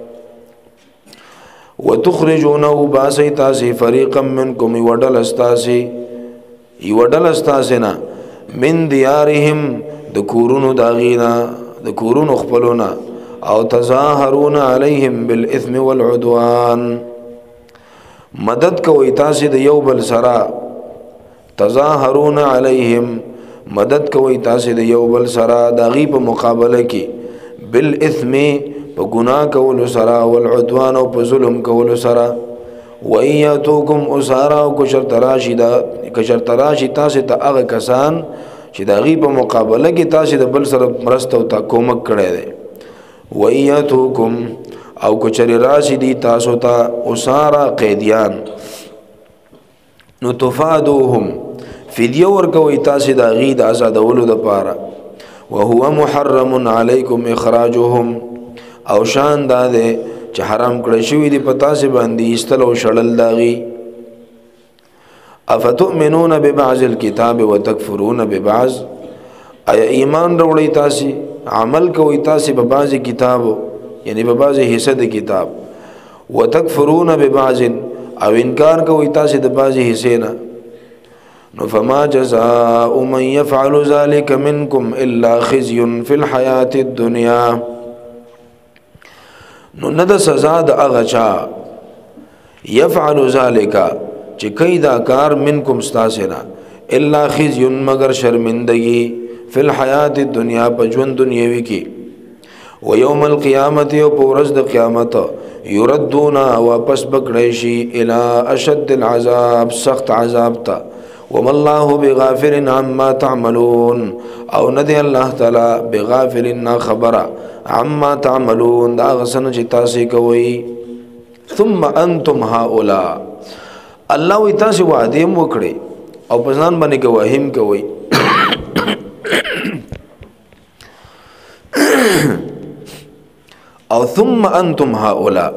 وتخرجون او باسي تاسو فريقا منكم وډلا استاسي وډلا استاسنا من ديارهم د کورونو داغینا د کورونو خپلونا او تظاهرون علیهم بالاثم والعدوان مدد کوي تاسو د یو بل سره تظاهرون علیهم مدد کوي تاسو د یو بل سره د غي په مقابله کې بالاثم په ګناه کولو سره والعدوان او په ظلم کولو سره وَإِيَّتُوكُمْ أُسَارًا وَكُشَرْ تَرَاشِدَ كشر تراشی تاسو ته هغه کسان چې د غي په مقابله کې تاسو د بل سره مرسته او تا کومک کړی دی وَإِيَّتُوكُمْ او کچری راشی دی تاسو ته أُسَارًا قیدیان نو تفادوهم فدیه ورکوي تاسو د غي د آزادولو د پاره وهو محرم علیکم اخراجهم او شان داده چې حرام کړی شوی دی پتا سي باندې استل او شړل داغي افتؤمنون ببعض الكتاب وتكفرون ببعض اي ایمان وروړی تاسو عمل کوي تاسو په بعضی کتابو یعنی په بعضی حصہ د کتاب وتكفرون ببعض او انکار کوي تاسو د بعضی حصے نه نو فما جزاء من يفعل ذلك منكم الا خزي في الحياة الدنيا نو ند سزا د هغه چا يفعل ذلك چې کوي دا کار منکم استاسنا الا خزي مگر شرمندگی فی الحیات الدنیا په ژوند دنیوي کې و یوم القیامت او پورز د قیامت یردون واپس بکړی شي الی اشد العذاب سخت عذاب تا وما الله بغافل عما تعملون او ندی الله تعالی بغافل خبر عما تعملون دا غسن چې تاسو کوي ثم انتم هؤلاء الله وی تاسو وعده وکړي او په ځان باندې گواهیم کوي او ثم انتم هؤلاء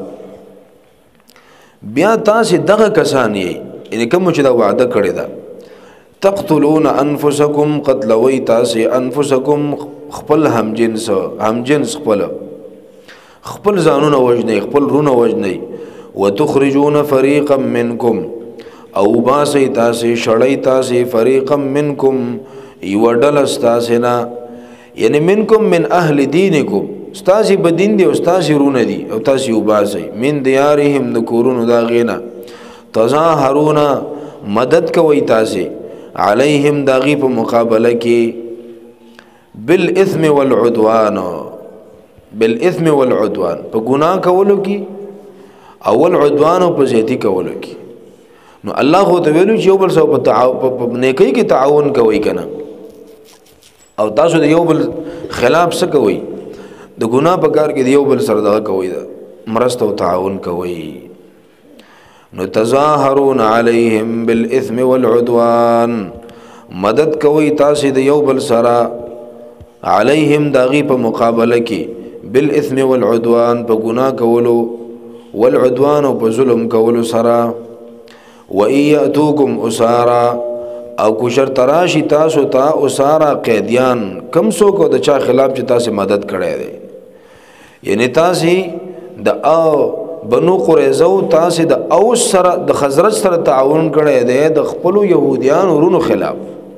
بیا تاسو دغه کسان یې ان کوم چې دا وعده کړی دا تقتلون انفسکم قتلوی تاسو انفسکم خپل هم جنس هم جنس خپل خپل ځانونه وجنی خپل رونه وجنی وتخرجون فريقا منكم او باسی تاسو شړی تاسو فريقا منكم یوډل استاسنا یعنی منکم من اهل دینکم استاسي بدین دی استاسي رونه دی او تاسو وباسي من دیارهم نکورون دا غینا تظاهرون مدد کوي تاسو علیهم داغي په مقابله کې بالاثم والعدوان بالاثم والعدوان په ګناه کولو کې اول عدوان او په زیاتی کولو کې نو الله خو ته ویلو چې یو بل سره په تعاون په نیکی کې تعاون کوي کنه او تاسو د یو بل خلاف څه کوي د ګناه په کار کې د یو بل سره دغه کوي دا مرسته او تعاون کوي نو تظاهرون علیهم بالاثم والعدوان مدد کوي تاسو د یو بل سره علیهم داغي په مقابله کې بالاثم والعدوان په ګناه کولو والعدوان او په ظلم کولو سره و ایاتوکم اسارا او کوشر تراشی تاسو ته اسارا قیدیان کم سو کو د چا خلاف چې تاسو مدد کړی دی یعنی تاسو د او بنو قریظه تاسو د اوس سره د خزرج سره تعاون کړی دی د خپل يهوديان ورونو خلاف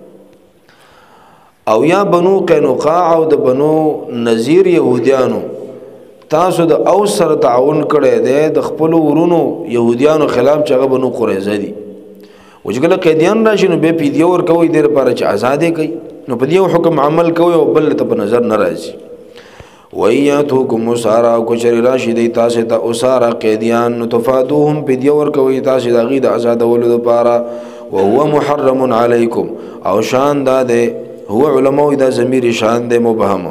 او یا بنو قینقاع او د بنو نذیر يهوديانو تاسو د اوس سره تعاون کړی دی د خپل ورونو يهوديانو خلاف چې هغه بنو قریظه دي وجګل قیدیان راشي نو به پیډیو ور کوي د لپاره چې آزادې کوي نو په دې حکم عمل کوي او بل ته په نظر ناراضي وَإِيَّاتُكُمْ أُسَارًا كُشَرِ راشد تاسو ته اسارا قیدیان تفادوهم پیډیو ور کوي تاسو د غید آزادولو لپاره وهو محرم علیکم او شان ده هو علماء دا ضمیر شان ده مبهم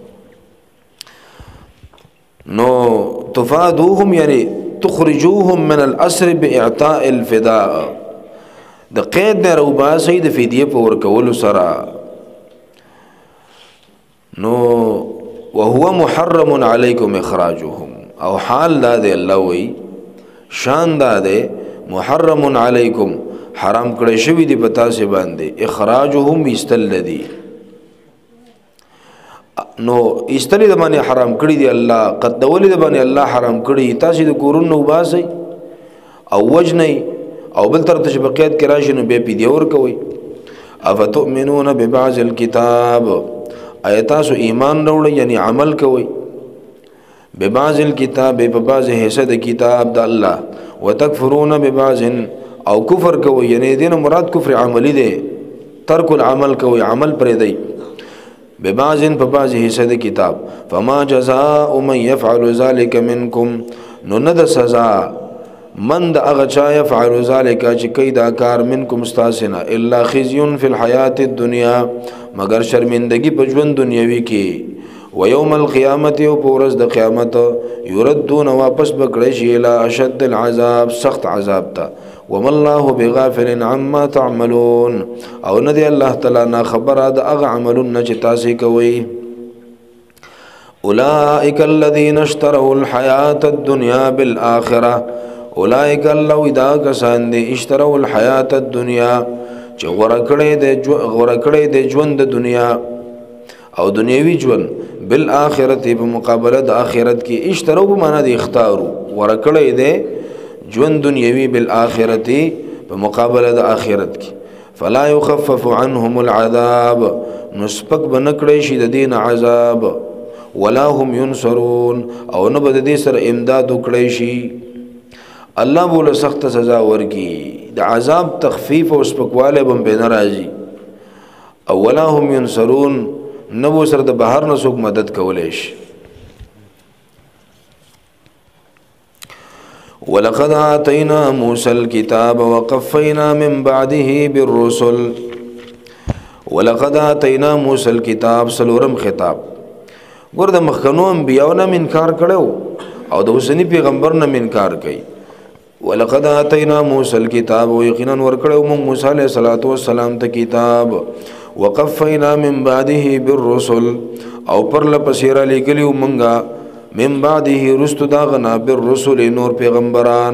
نو تفادوهم یعنی تخرجوهم من الاسر باعطاء الفداء د قید نه روباسي د فدیه په ورکولو سره نو وهو محرم علیکم اخراجهم او حال دا دی الله وی شان دا دی محرم علیکم حرام کړی شوی دی پتا سي باندې اخراجهم استلذي نو استلی د باندې حرام کړی دی الله قدولی د باندې الله حرام کړی تاسو د کورونو نو باسي او وجنی او بل تر تشبقیت کې راشي نو به پی دی ور کوي افتؤمنون ببعض الكتاب ایتاسو ایمان راوړي یعنی عمل کوي ببعض الكتاب ببعض حصہ د کتاب د الله وتکفرون ببعض او کفر کوي یعنی دین مراد کفر عملی دی ترک العمل کوي عمل پر دی ببعض ببعض حصہ د کتاب فما جزاء من يفعل ذلك منكم نو ند سزا من د اغه چا يفعل ذلك چې کوي دا کار منکم استاسنا الا خزي في الحیات الدنيا مگر شرمندگی په ژوند دنیوي کې ويوم القيامه او پورز د قیامت يردون واپس بکړی شي الى اشد العذاب سخت عذاب ته وما الله بغافل عما تعملون او ندی الله تعالی نا خبر د اغه عملونه چې تاسو کوي اولئک الذين اشتروا الحیات الدنيا بالاخره اولئک الله اذا کسان دي اشتروا الحیات الدنيا چې ورکړې د ورکړې د ژوند د دنیا او دنیوي ژوند بالآخرت په مقابله د آخرت کې اشتروا په معنا د اختارو ورکړې د ژوند دنیوي بالآخرت په مقابله د آخرت کې فلا يخفف عنهم العذاب نسبق بنکړې شي د دین عذاب ولا هم ينصرون او نه بد دې سره امداد وکړي شي الله بوله سخت سزا ورکی د عذاب تخفیف او سپکواله بم به ناراضي او ولا هم ينصرون نبو سره د بهر نه څوک مدد کولای شي ولقد آتينا موسى الكتاب وقفينا من بعده بالرسل ولقد آتينا موسى الكتاب سلورم خطاب ګور د مخکنو انبیاو نه انکار کړو او د اوسنی پیغمبر نه انکار کوي ولقد آتينا موسى الكتاب ويقينا ورکړو موږ موسی عليه الصلاه والسلام ته کتاب وقفینا من بعده بالرسل او پر لپسیرا لګلیو منګه من بعده رستو داغنا بالرسل نور پیغمبران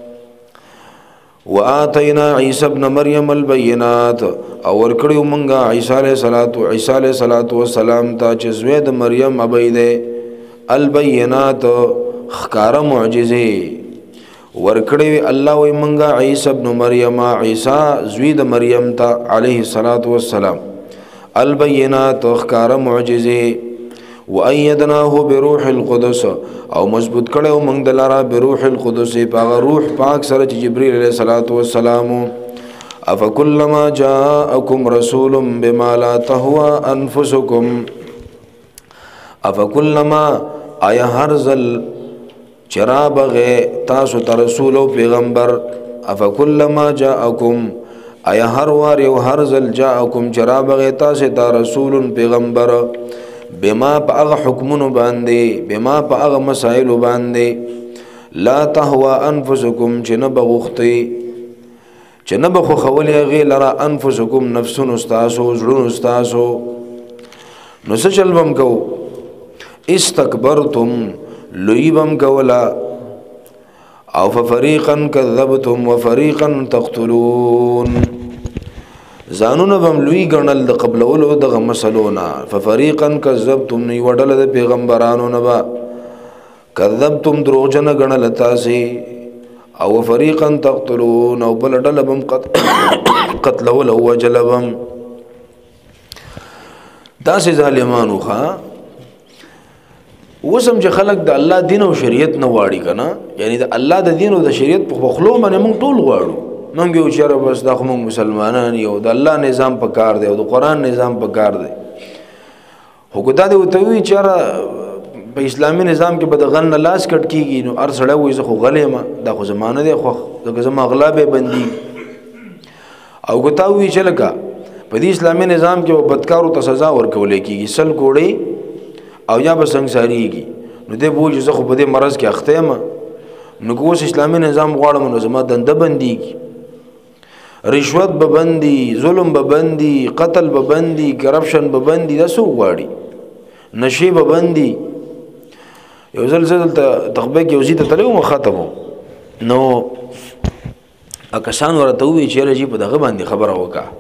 وآتینا عیسی ابن مریم البینات او ورکړیو منګه عیسی علیہ الصلات عیسی علیہ الصلات والسلام ته چې زوی د مریم ابیده البینات خکار معجزه ورکړی الله وي منګه عیسی ابن مریم عیسی زوی د مریم ته علیه الصلاۃ والسلام البینات اخکار معجزه وایدناه بروح القدس او مضبوط کړو موږ دلاره بروح القدس په روح پاک سره چې جبرئیل علیه الصلاۃ والسلام افکلما جاءکم رسول بما لا تهوا انفسکم افکلما آیا هر ځل چرابغه تاسو ته رسول او پیغمبر افکلما جاءکم ایا هر وار یو هر ځل جاءکم چرابغه تاسو ته رسول پیغمبر بما په حکمونو باندې بما په مسائل باندې لا تهوا انفسکم چې نه بغوختي چې نه بخو خولې غي لرا انفسکم نفسون استاسو زړون استاسو نو څه چلبم کو استكبرتم لویبم کولا او ففریقا کذبتم وفریقا تقتلون زانون بم لوی ګڼل د قبلولو دغه مسلونا ففریقا کذبتم نی وډل د پیغمبرانو نبا کذبتم دروغجن ګڼل تاسي او فریقا تقتلون او بل ډل بم قتلول او وجلبم تاسي ظالمانو ښا وسم چې خلق د الله دین او شریعت نه واړي کنه یعنی د الله د دین او د شریعت په خلو باندې موږ ټول واړو موږ یو چیرې بس د خو مسلمانان یو د الله نظام په کار دی او د قران نظام په کار دی حکومت د وتوی چیرې په اسلامي نظام کې به د غن لاس کټ کیږي نو ار سړی وې زه خو غلې ما د خو زمانه دی خو د زما اغلب بندي او ګتاوی چې لکه په دې اسلامي نظام کې بدکارو ته سزا ورکول کیږي سل کوړي او یا به څنګهاريږي نو دې بوج زه خو په دې مرز کې اخته ما نو کوس اسلامي نظام غواړم نو زما دنده بنديږي رشوت به بندي ظلم به بندي قتل به بندي کرپشن به بندي دا څو غواړي نشي به بندي یو ځل ځل ته تخبه کې وزید ته له مخاطبو نو اکسان ورته وی چې رجی په دغه باندې خبره وکړه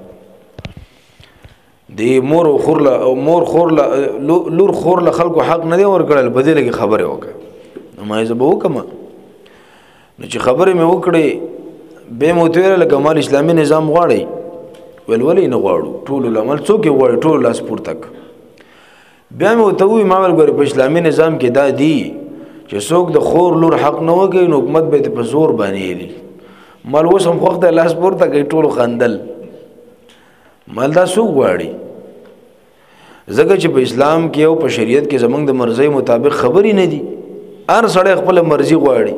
دی مور خورله او مور خورله لور خورله خلکو حق نه دی ورکړل بدل کې خبره وکړه ما یې زبو کما نو چې خبره مې وکړې به مو تیر له کمال اسلامي نظام غواړي ولولې نه غواړو ټول العمل څوک غواړي ټول لاس پور تک بیا مې ته وی ما ول غواړي په اسلامي نظام کې دا دی چې څوک د خور لور حق نه وکړي نو حکومت به په زور باندې لي مال اوس هم وخت د لاس پورته کوي ټول خندل مال دا څوک غواړي ځکه چې په اسلام کې او په شریعت کې زمونږ د مرزي مطابق خبرې نه دي هر سړی خپل مرزي غواړي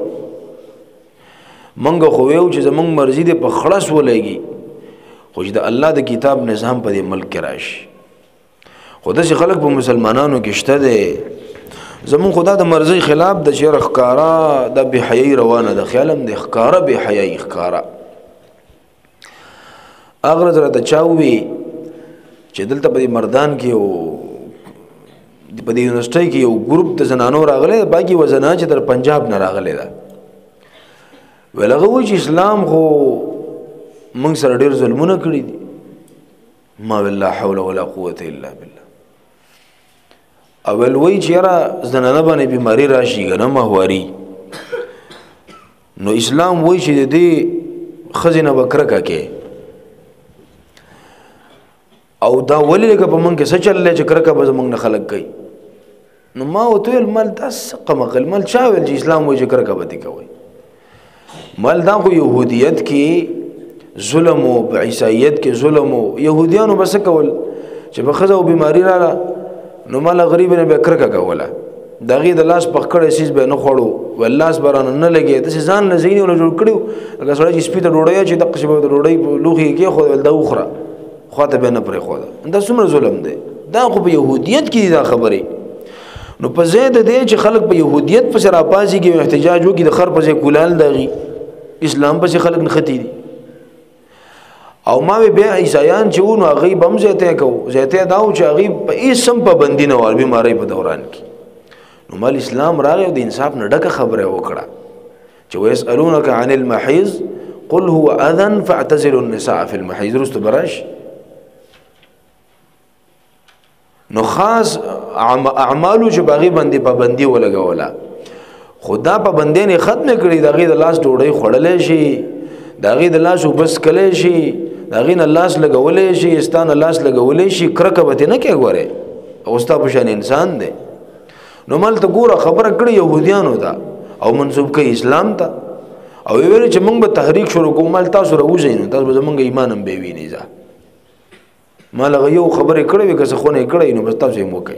منګه خو یو چې زمونږ مرزي د په خلاص ولګي خو چې د الله د کتاب نظام په دې ملک کې راشي خو داسې خلک په مسلمانانو کې شته دي زمون خدا د مرزي خلاف د شر خکارا د به حیاي روانه د خیالم د خکارا به حیاي خکارا اگر زره د چاوي چې دلته په مردان کې او په دې یونیورسيټي کې یو ګروپ د زنانو راغله باقي وزنا چې در پنجاب نه راغله ده ولغه و چې اسلام خو موږ سره ډېر ظلمونه کړی دي ما بالله حول ولا قوه الا بالله اول وی چې را زنانه باندې بیماری راشي کنه ماهواري نو اسلام وی چې دې خزینه بکره ککه او دا ولې لکه په مونږ کې څه چللې چې کرکه به زمونږ نه خلق کوي نو ما وته مال تاسو قمقل مال چا ویل چې اسلام وی چې کرکه به کوي مال دا خو يهوديت کې ظلم او عیسایت کې ظلم او يهوديانو بس کول چې په خزه او بیماری را نو مال غریب نه به کرکه کوله دغه د لاس پخکړې سیس به نه خوړو وللاس بران نه لګي د ځان نه زین ول جوړ کړو هغه سره چې سپیته ډوډۍ چې د قصبه ډوډۍ لوخي کې خو ول د اخرى خواته به نه پرې خو دا څومره ظلم دی دا خو په يهوديت کې دا خبره نو په زید دی چې خلک په يهوديت په سره پاسي کې احتجاج وکړي د خر په ځای کولال دغي اسلام په خلک نه ختی دي او ما به عیسایان چې ونو هغه بم زیته کو زیته داو چې هغه په اسم پابندی نه ور بیماری په دوران کې نو مال اسلام راغی د انصاف نه ډکه خبره وکړه چې ويسالونك عن المحيض قل هو اذن فاعتزلوا النساء في المحيض رست براش نو خاص اعمالو چې باغی باندې پابندی ولګولا خدا پابندی نه ختم کړي دغه د لاس ډوډۍ خړلې شي دغه د لاس وبس کله شي دغه نه لاس لګولې شي استان لاس لګولې شي کرکه به نه کې غوره او ستا په شان انسان دی نو مال ته ګوره خبره کړي يهوديانو دا او منسوب کوي اسلام ته او ویل چې موږ به تحریک شروع کوو مال تاسو راوځئ نو تاسو زمونږ ایمان هم به ویني ځا مال یو خبره کړي وي که څه خونه کړي نو بس تاسو یې مو کوي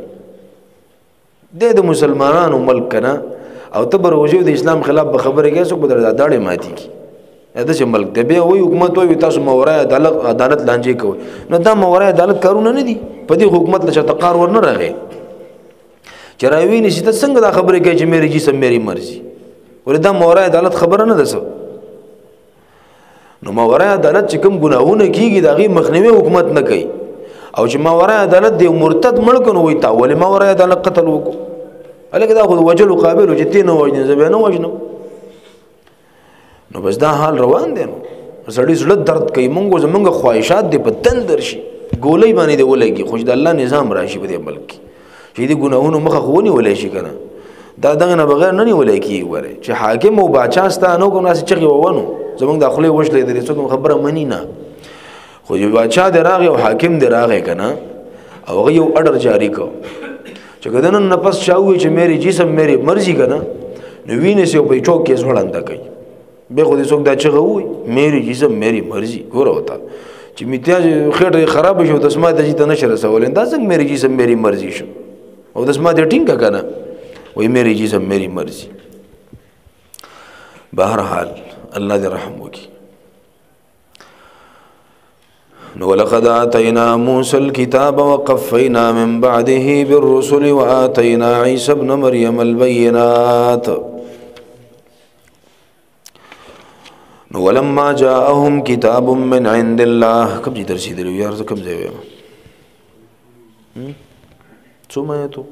د مسلمانانو ملک کنه او تبر وجود اسلام خلاف به خبره کوي څوک به داړې ماتي کی دا چې ملک دی به وي حکومت وي تاسو مورای عدالت عدالت لانجې کوي نو دا مورای عدالت کارونه نه دي په دې حکومت لچ تقار ور نه راغی چرایوي نشي ته څنګه دا خبره کوي چې مېری جسم مېری مرزي ولدا مورای عدالت خبره نه ده نو مورای عدالت چې کوم ګناهونه کیږي دغه مخنیوي حکومت نه کوي او چې مورای عدالت دی مرتد مړ کنه وي تا ولې مورای عدالت قتل وکړو الګ دا خو وجل قابل چې تینه وجنه زبینه وجنه نو بس دا حال روان دي نو سړی زړه درد کوي مونږ زمونږ خواهشات دي په تندر شي ګولې باندې دی ولګي خو د الله نظام راشي په دې ملک چې دې ګناهونو مخه خونی ولې شي کنه دا دغه نه بغیر نه نیولای کی وره چې حاکم او باچا ستانو کو ناس چغي وونو زمونږ داخله وشلې درې څوک خبره منی نه خو چې باچا دراغه او حاکم دراغه کنه او هغه یو اډر جاری کو چې کدن نه پس چاوي چې مېری جسم مېری مرزي کنه نو وینې سه په چوک کې ځوړنده کوي به خو دې څوک دا چغه وي مېری جسم مېری مرزي ګوره وتا چې میتیاج خېټه خراب شو د سما د جته نشره سوال دا څنګه مېری جسم مېری مرزي شو او د سما د ټینګه کنه وی میری جسم میری مرضی بہرحال اللہ دے رحم ہوگی وَلَقَدْ آتَيْنَا مُوسَى الْكِتَابَ وَقَفَّيْنَا مِنْ بَعْدِهِ بِالرُّسُلِ وَآتَيْنَا عِيسَى ابْنَ مَرْيَمَ الْبَيِّنَاتِ وَلَمَّا جَاءَهُمْ كِتَابٌ مِّنْ عِنْدِ اللَّهِ کب جی درسی دلو یار کم زیوے سو میں تو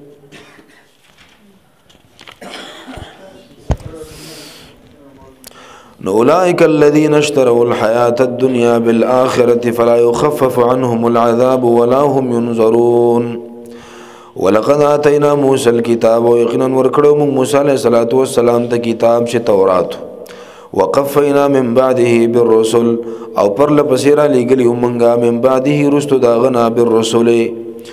أولئك الذين اشتروا الحياة الدنيا بالآخرة فلا يخفف عنهم العذاب ولا هم ينظرون ولقد آتينا موسى الكتاب ويقنا ورکړو موږ موسی عليه الصلاة والسلام ته کتاب چې تورات وقفينا من بعده بالرسل او پر لپسې را لېږلي موږ من بعده رستو داغنا بالرسل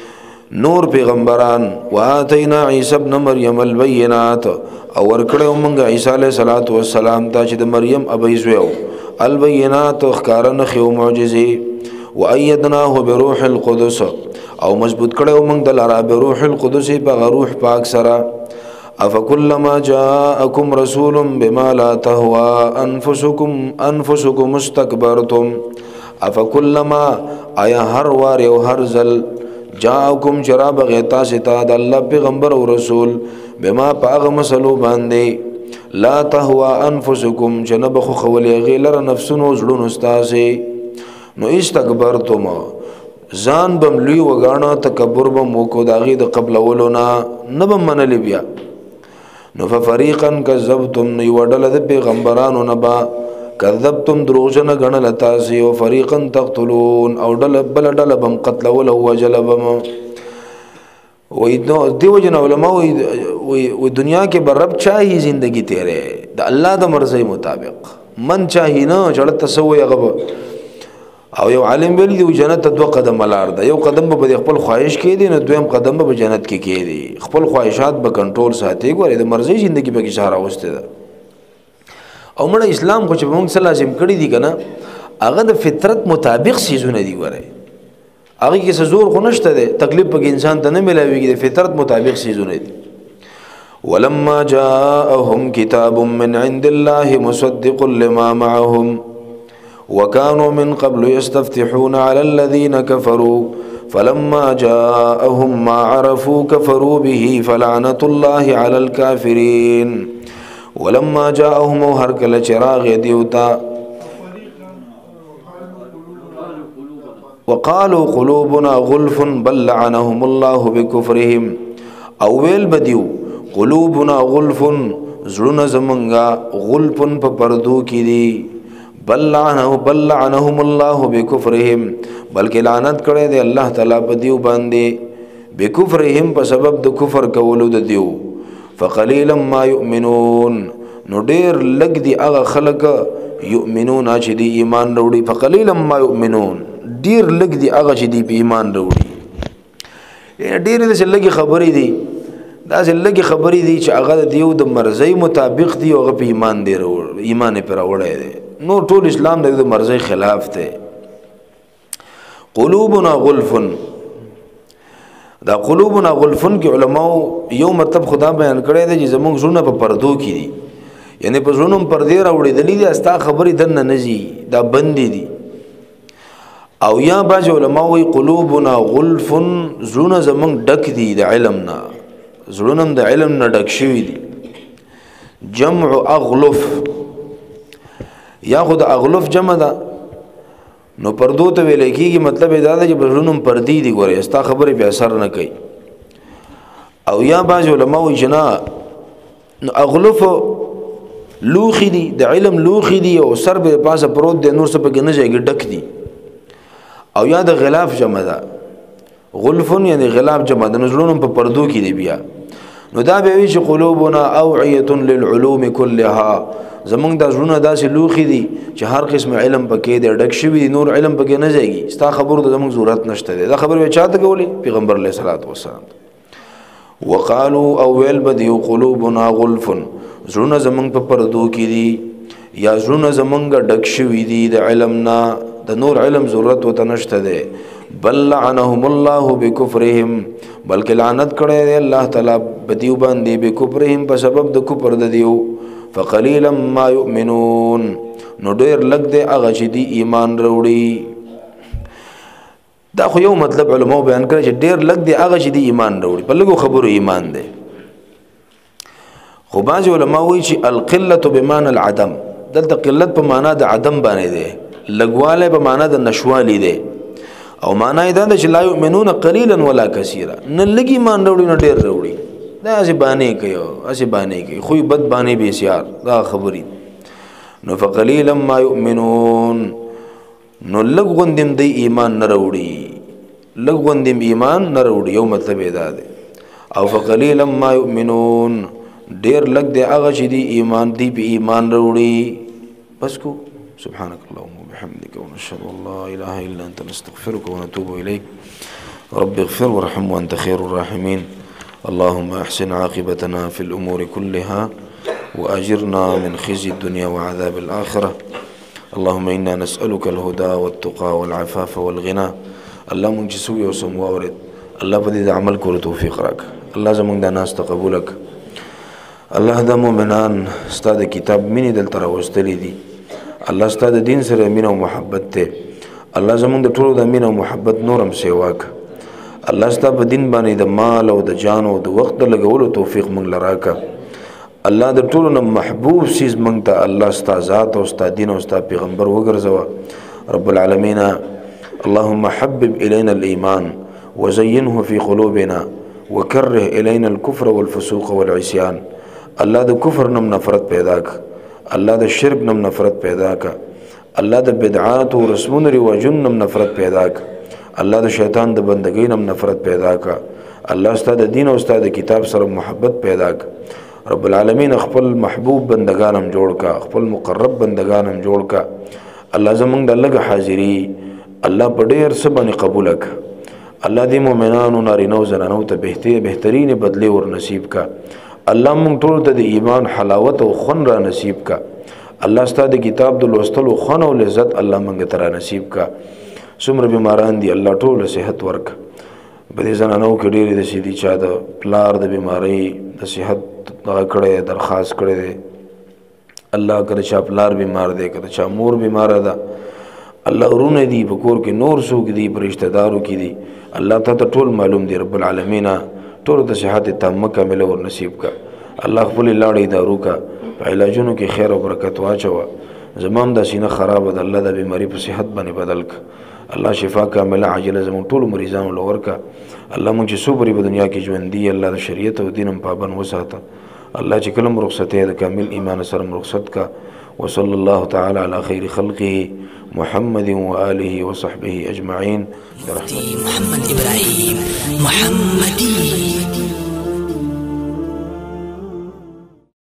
نور پیغمبران واتینا عیسی ابن مریم البینات او ورکړو موږ عیسی علیه الصلاۃ والسلام ته چې د مریم ابي زویو البینات خکارن خو معجزې وایدناه بروح القدس او مضبوط کړو موږ د لاره بروح القدس په روح پاک سره افکلما جاءکم رسول بما لا تهوا انفسکم انفسکم استكبرتم افکلما آیا هر وار او هر ځل جاءکم شراب غیتا ستا د الله پیغمبر او رسول بما پاغ مسلو باندې لا تهوا انفسکم جنب خو خولي غیلر نفسونو زړونو استاسه نو استكبرتم ځان بم لوی وګاڼه تکبر بم وکړو داغه د قبل ولونا نه بم منل بیا نو ففریقا کذبتم یوډل د پیغمبرانو نبا کذبتم دروژن غنل تاسو او فریقا تقتلون او ډل بل ډل بم قتل ول او جلبم وې نو دیو جن علماء وې دنیا کې برب چاهي زندگی تیرې د الله د مرزي مطابق من چاهي نه جړت تسوي غو او یو عالم ویل دی جنت دو قدم لار ده یو قدم به خپل خواهش کې دي نو دویم قدم به جنت کې کې دي خپل خواهشات به کنټرول ساتي ګوره د مرزي ژوندۍ به اشاره وسته ده او مړ اسلام خو چې موږ لازم کړی دي کنه هغه د فطرت مطابق سيزونه دي ګوره هغه کې زور خو نشته ده تکلیف په انسان ته نه ملاويږي د فطرت مطابق سيزونه دي ولما جاءهم كتاب من عند الله مصدق لما معهم وكانوا من قبل يستفتحون على الذين كفروا فلما جاءهم ما عرفوا كفروا به فلعنة الله على الكافرين ولما جاءهم هركل چراغ دیوتا وقالوا قلوبنا غلف بل لعنهم الله بكفرهم او ویل بدیو قلوبنا غلف زړونه زمونږه غلفن په پردو کې دي بل لعنه بل لعنهم الله بكفرهم بلکې لعنت کړي دی الله تعالی په دیو باندې بكفرهم په سبب د کفر کولو د دیو فقليلا ما يؤمنون نو ډیر لګ دی هغه خلک يؤمنون چې دی ایمان وروړي فقليلا ما يؤمنون ډیر لګ دی هغه چې دی په ایمان وروړي ډیر د لګي خبرې دي دا لګي خبرې دي چې هغه دیو د مرزي مطابق دی او په ایمان دی وروړي ایمان پر وروړي دی نو ټول اسلام د مرزي خلاف ته قلوبنا غلفن دا قلوبنا غلفن کې علماء یو مطلب خدا بیان کړی دی چې زموږ زړه په پردو کې دي یعنی په زړونو پردې راوړي دي دي استا خبرې دنه نزي دا بندي دي او یا باج علماء وی قلوبنا غلفن زړه زموږ ډک دي د علم نه زړونم د علم نه ډک شوی دي جمع اغلف یا خود اغلف جمع ده نو پردو ته ویل کېږي مطلب دا ده چې بزرونم پردي دي ګوره استا خبره به اثر نه کوي او یا باز علماء وی جنا نو اغلف لوخي دي د علم لوخي دي او سر به پاسه پروت دي نور څه په نه ځایږي ډک دي او یا د غلاف جمع ده غلفن یعنی غلاف جمع ده نزلونم په پردو کې دي بیا نو دا به وی چې قلوبنا اوعيه للعلوم كلها زمونږ د زړونو داسې لوخي دي چې هر قسم علم پکې دی ډک شوی نور علم پکې نه ځایږي ستا خبرو ته زمونږ ضرورت نشته دی دا خبر به چاته کولی پیغمبر علیه الصلاۃ والسلام وقالوا او ویل بدی قلوبنا غلف زړونه زمونږ په پردو کې دي یا زړونه زمونږ ډک شوی دي د علم نه د نور علم ضرورت وته نشته دی بل لعنهم الله بكفرهم بلکې لعنت کړي دی الله تعالی بدیو باندې بكفرهم په سبب د کفر د دیو فقليلا ما يؤمنون نو ډیر لګ دی هغه چې دی ایمان وروړي دا خو یو مطلب علماء بیان کړي چې ډیر لګ دی هغه چې دی ایمان وروړي په لګو خبرو ایمان دی خو باز علماء وایي چې القله بمعنى العدم دلته قلت په معنا د عدم باندې دی لګواله په معنا د نشوالی دی او معنا دا چې لا يؤمنون قليلا ولا كثيرا نه لګي ایمان وروړي نه ډیر وروړي دا اسی باندې کوي اسی باندې کوي خو بد باندې به سيار دا خبري نو فقليلا ما يؤمنون نو لګوندم د ایمان نه وروړي لګوندم ایمان نه وروړي یو مطلب دا دی او فقليلا ما يؤمنون ډیر لګ دی هغه چې دی ایمان دی په ایمان وروړي بس کو سبحانك اللهم وبحمدك ونشهد ان لا اله الا انت نستغفرك ونتوب اليك رب اغفر وارحم وأنت خير الراحمين. اللهم أحسن عاقبتنا في الأمور كلها وأجرنا من خزي الدنيا وعذاب الآخرة. اللهم إنا نسألك الهدى والتقى والعفاف والغنى. الله من جسوي وسم وورد الله بدي عمل كل توفيق راك. الله زمن دا ناس تقبلك. الله دا مؤمنان استاد كتاب مني دل ترى وستلي دي. الله استاد دين سره مين ومحبت ته. الله زمن دا طول دا مين ومحبت نورم سواك. الله استاد بدين باني دا مال او دا جان او دا وقت لګولو توفيق من لراکا. الله د ټولو نه محبوب سیز مونږ ته الله ستا ذات او ستا دین او ستا پیغمبر وګرځوه رب العالمین. اللهم حبب إلينا الإيمان وزينه في قلوبنا وكره إلينا الكفر والفسوق والعصيان. الله د کفر نم نفرت پیدا ک، الله د شرک نم نفرت پیدا ک، الله د بدعات او رسمون رواجون نم نفرت پیدا ک، الله د شیطان د بندګۍ نم نفرت پیدا ک، الله ستا د دین او ستا د کتاب سره محبت پیدا ک. رب العالمین خپل محبوب بندگانم جوړ کا، خپل مقرب بندگانم جوړ کا. الله زمونږ د لږ حاضری الله په ډېر څه باندې قبول کا. الله دې مؤمنانو نارینه او زنانو ته بهترین بهترین بدلی ور نصیب کا. الله مونږ ټول ته د ایمان حلاوت او خون را نصیب کا. الله ستاسو د کتاب د لوستلو خون او لذت الله مونږ ته را نصیب کا. څومره بیماران دي الله ټول صحت ورک. بدې زنانو کې ډېرې د سیدي چا د پلار د بیماری د صحت دغه کړی درخواست کړی دی. الله کله چا پلار بیمار دی، کله چا مور بیماره ده، الله ورونه دي په کور کې نور څوک دي په رشته دارو کې دي، الله ته ته ټول معلوم دی. رب العالمین ټولو ته صحت تامه کامله ور نصیب کا. الله خپلې لاړې دارو کا، په علاجونو کې خیر او برکت واچوه. زمام دا سینه خرابه ده، الله د بیماری په صحت باندې بدل کا. الله شفا کامله عاجله زموږ ټولو مریضانو له ورکه. الله مونږ چې څو پورې په دنیا کې ژوند دي الله د شریعت او دین هم پابند وساته. الله چې کله م رخصت د کامل ایمان سره م رخصت کا. وصلی الله تعالی علی خیر خلقه محمد وآله وصحبه أجمعين. محمد إبراهيم محمدي.